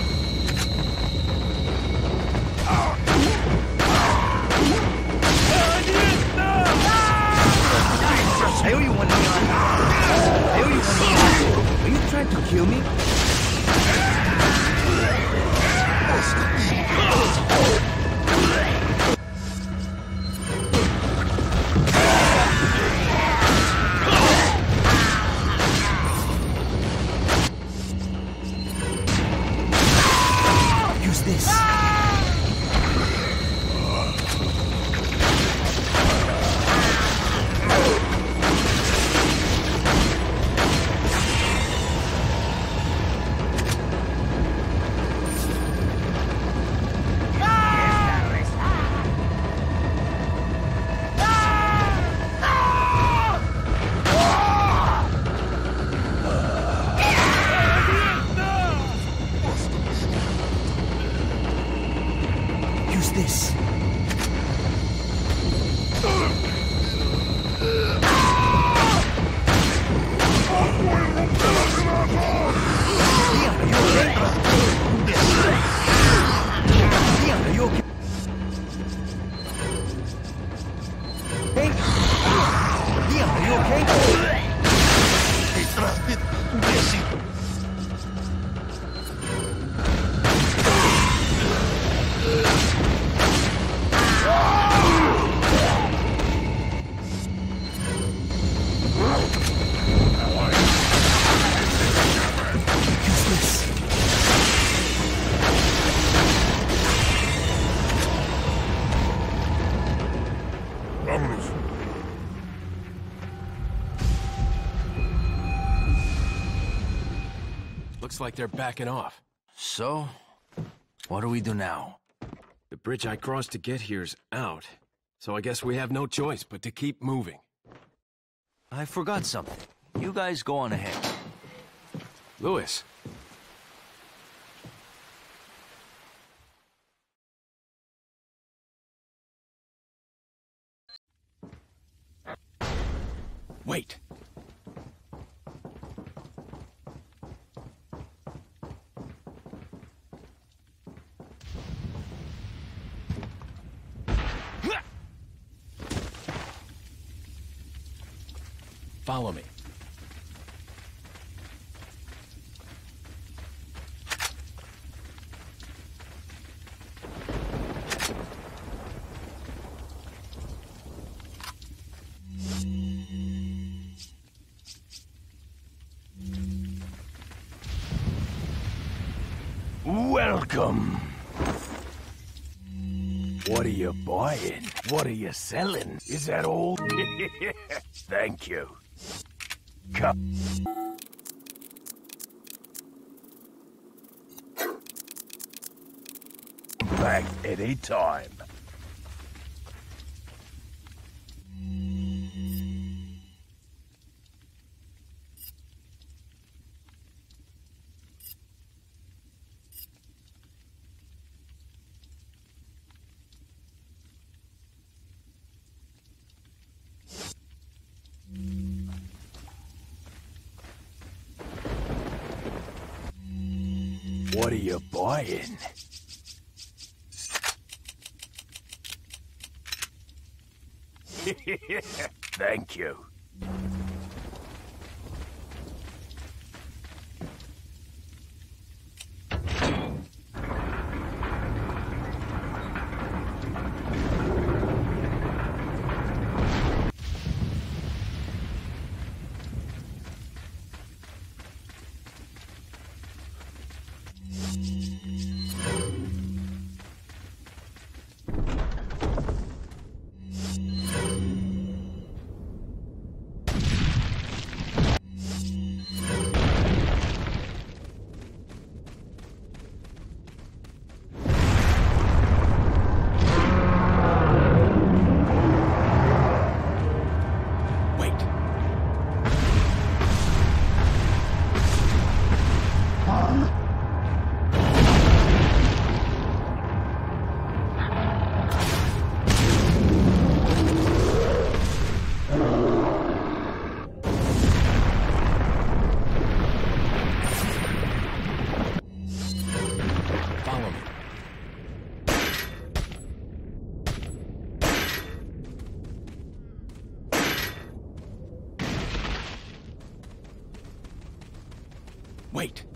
I owe you one, Leon. I owe you one. Are you trying to kill me? Use this. Use this. Leon, are you okay? Leon, are you okay? Hey? Leon, are you okay? Looks like they're backing off. So, what do we do now? The bridge I crossed to get here's out, so I guess we have no choice but to keep moving. I forgot something. You guys go on ahead. Louis. Wait. Follow me. Welcome. What are you buying? What are you selling? Is that all? Thank you. Come. Back any time. What are you buying? Thank you. Wait.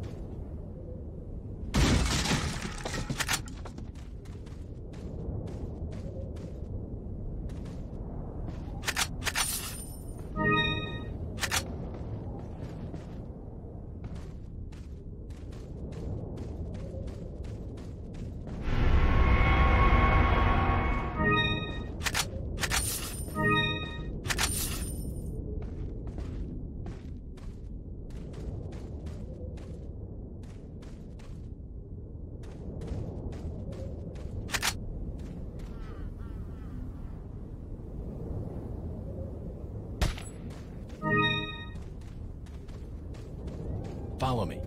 Follow me.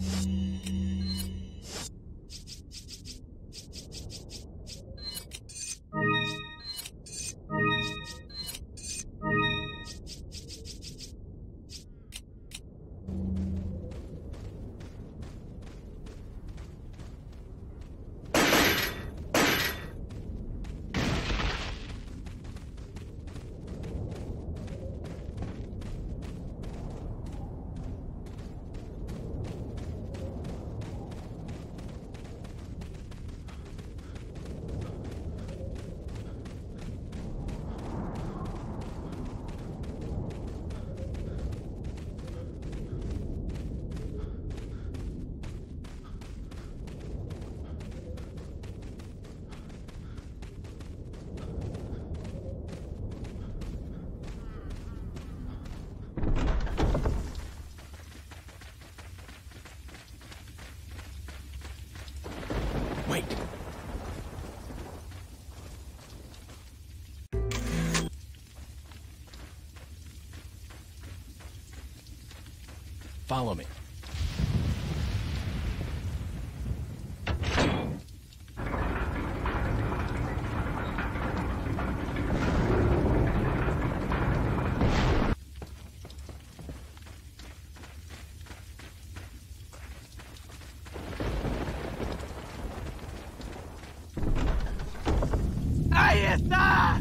Wait. Follow me. ¡Ahí está!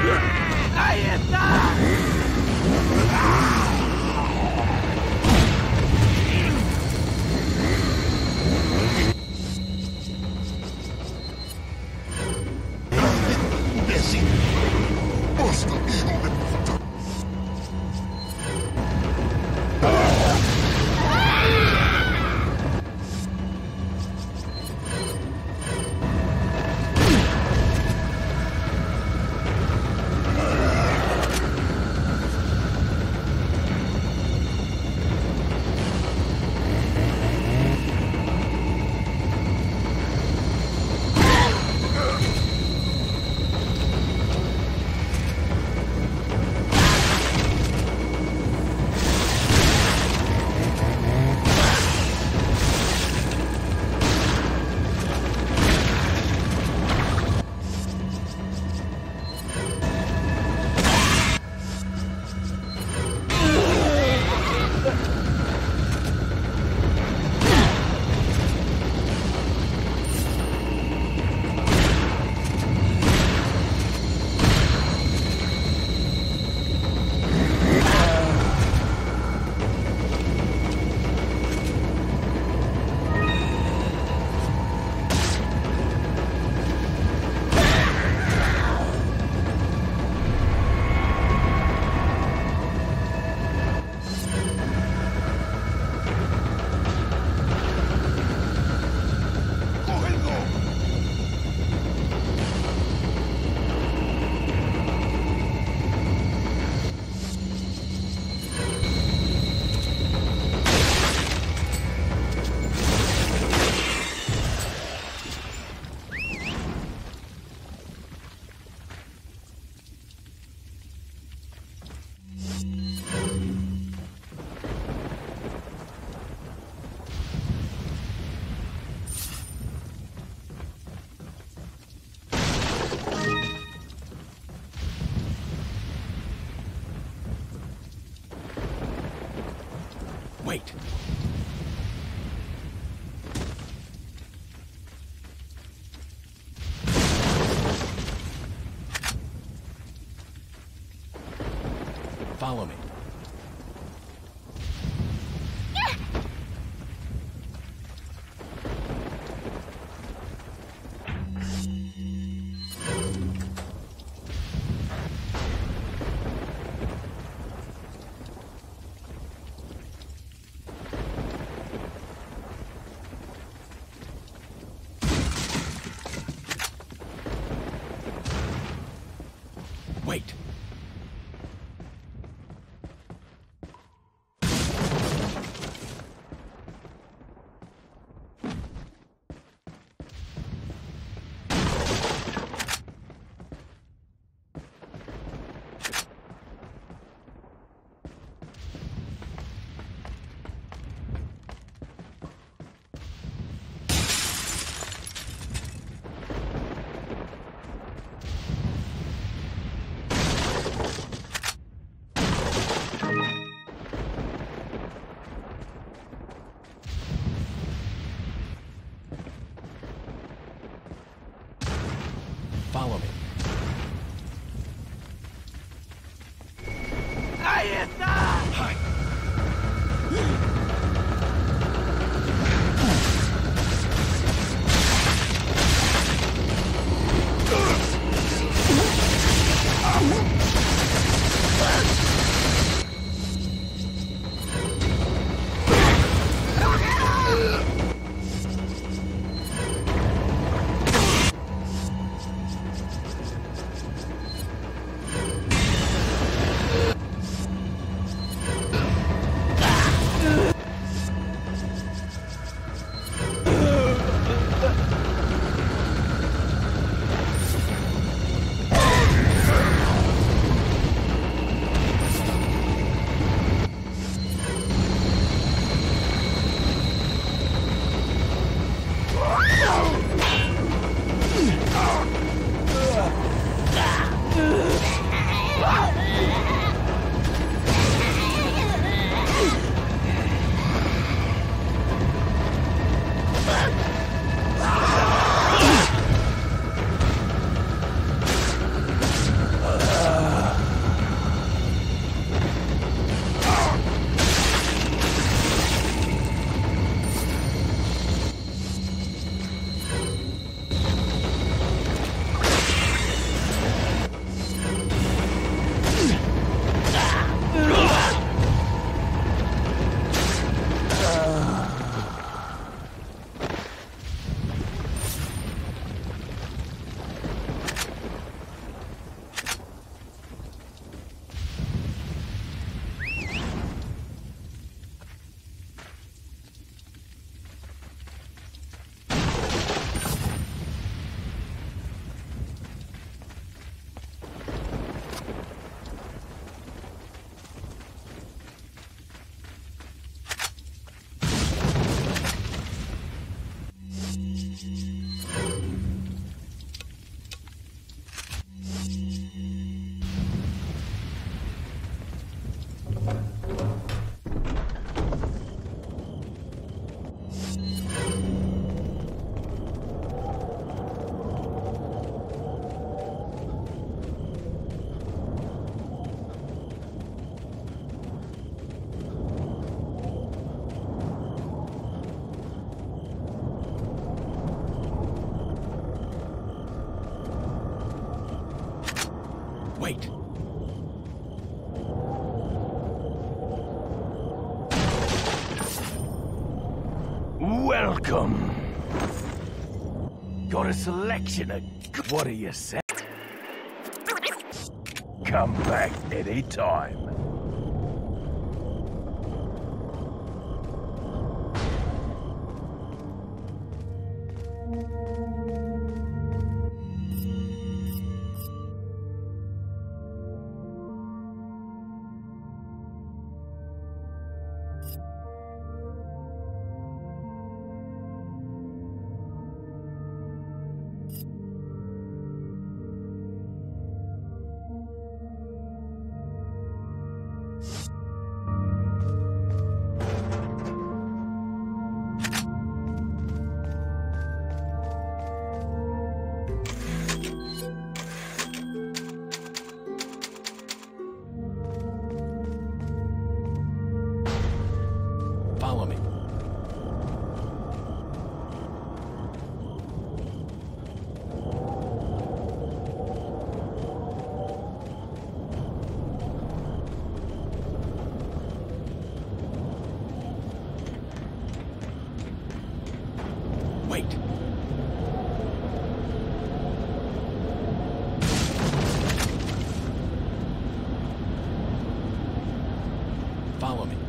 ¡Ahí está! ¡Imbécil! ¡Basta, hijo de puta! Wait. Follow me. Wait. Follow me. ¡Ahí está! Hi. Wait. Welcome. Got a selection of... What do you say? Come back anytime. Follow me. Wait. Follow me.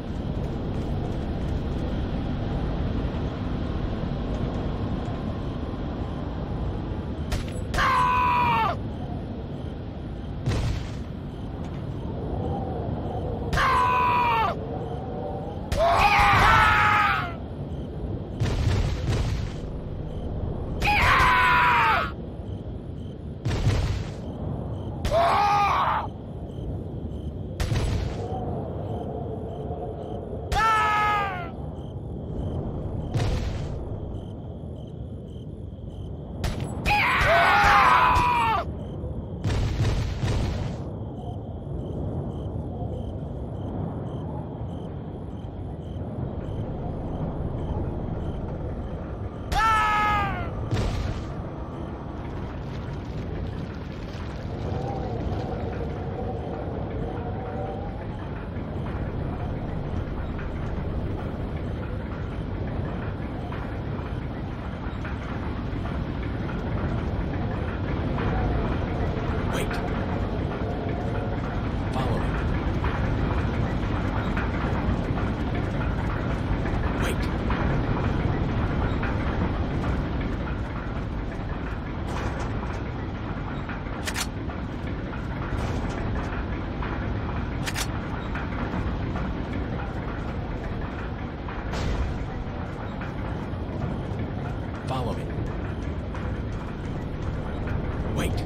Follow me. Wait.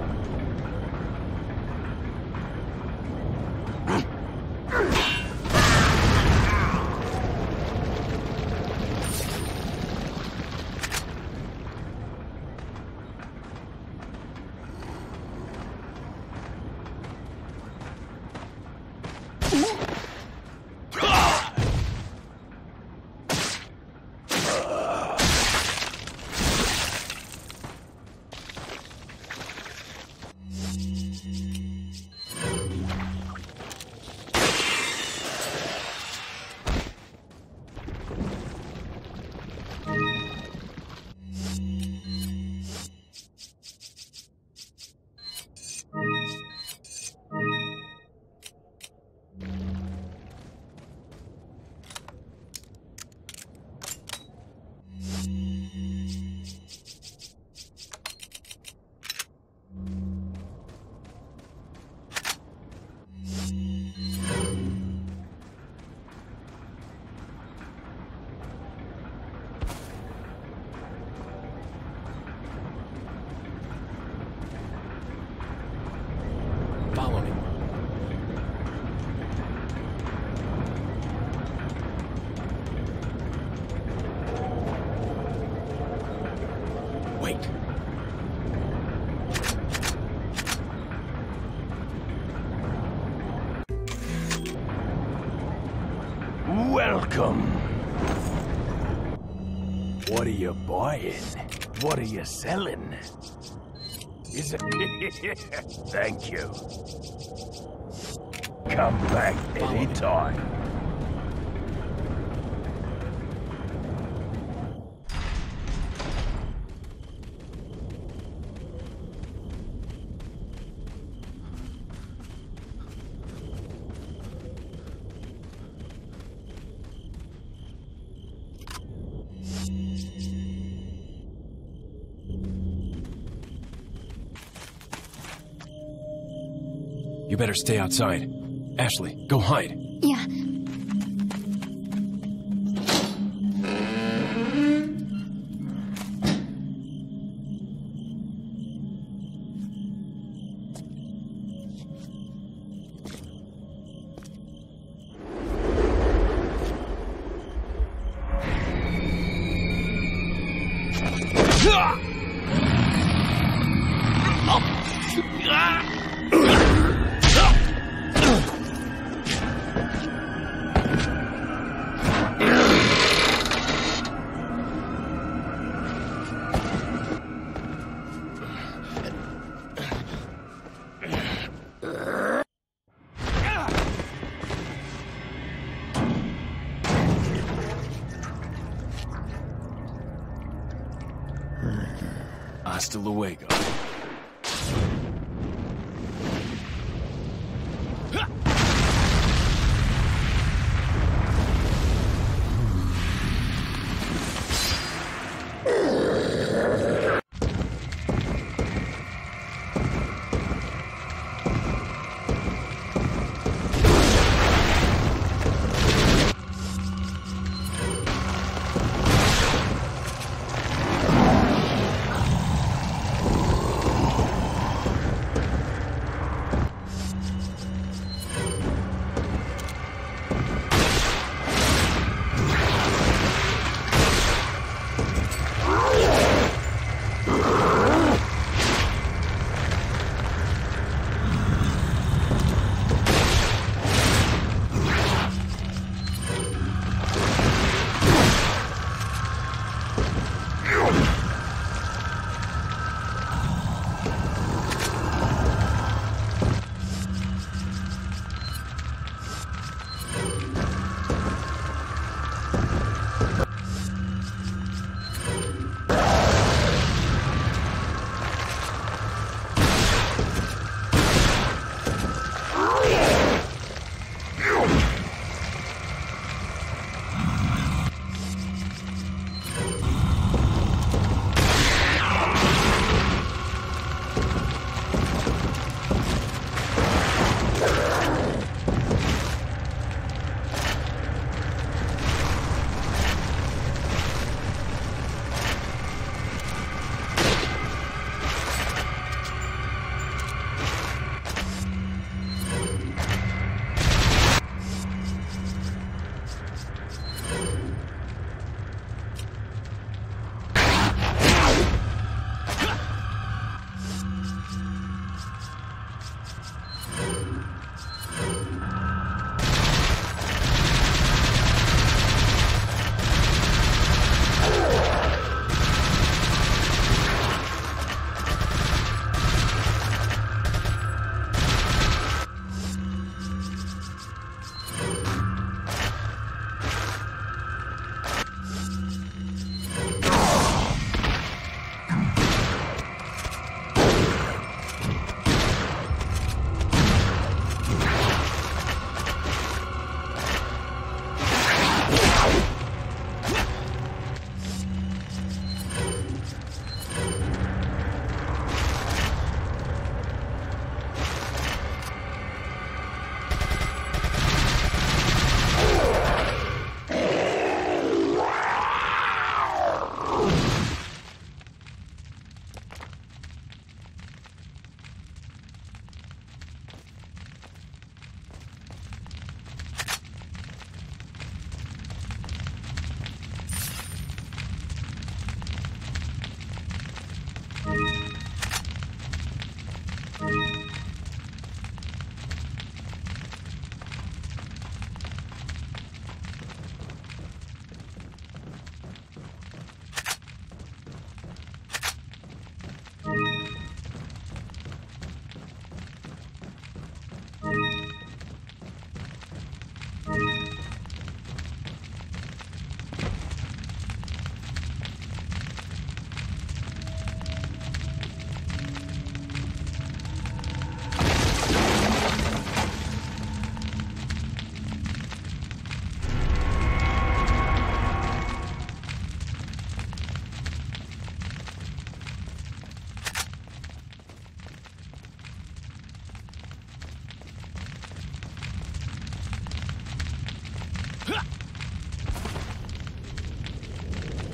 Follow me. Wait. Welcome. What are you buying? What are you selling? Is it? Thank you. Come back anytime. You better stay outside. Ashley, go hide. Yeah. Hasta luego.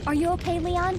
Are you okay, Leon?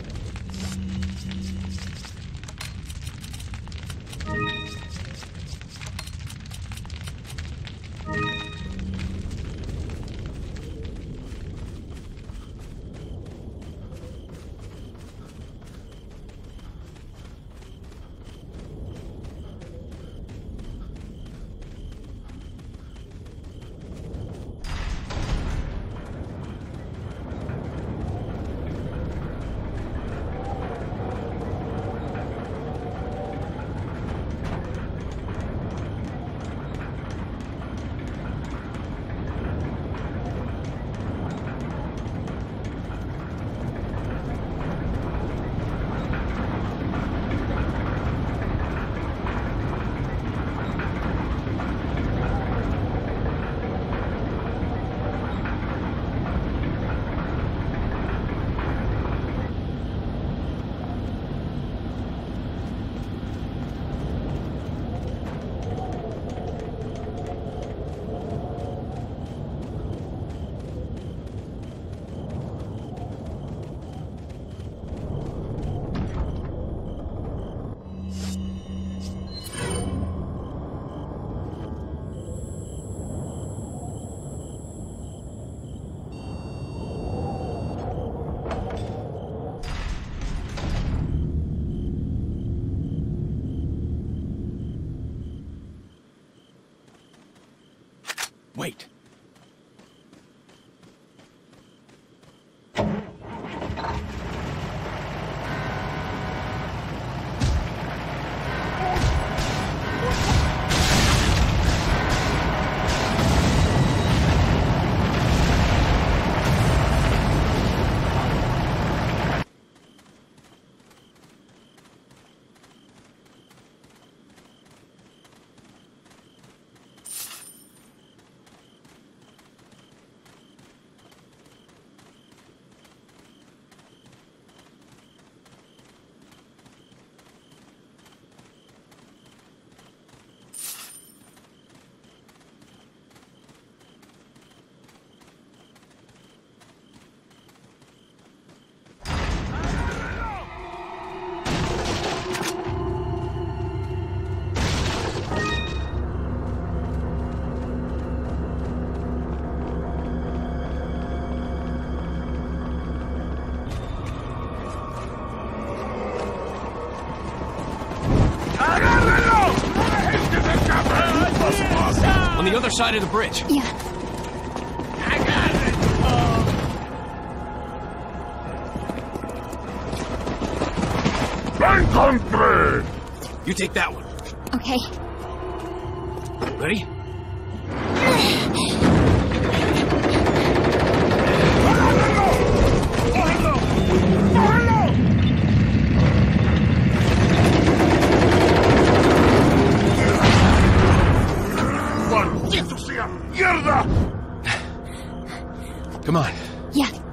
Wait. On the other side of the bridge. Yeah. I got it! Encontré! You take that one. Okay. Ready? ¡Maldito sea! ¡Mierda! Come on. Yeah.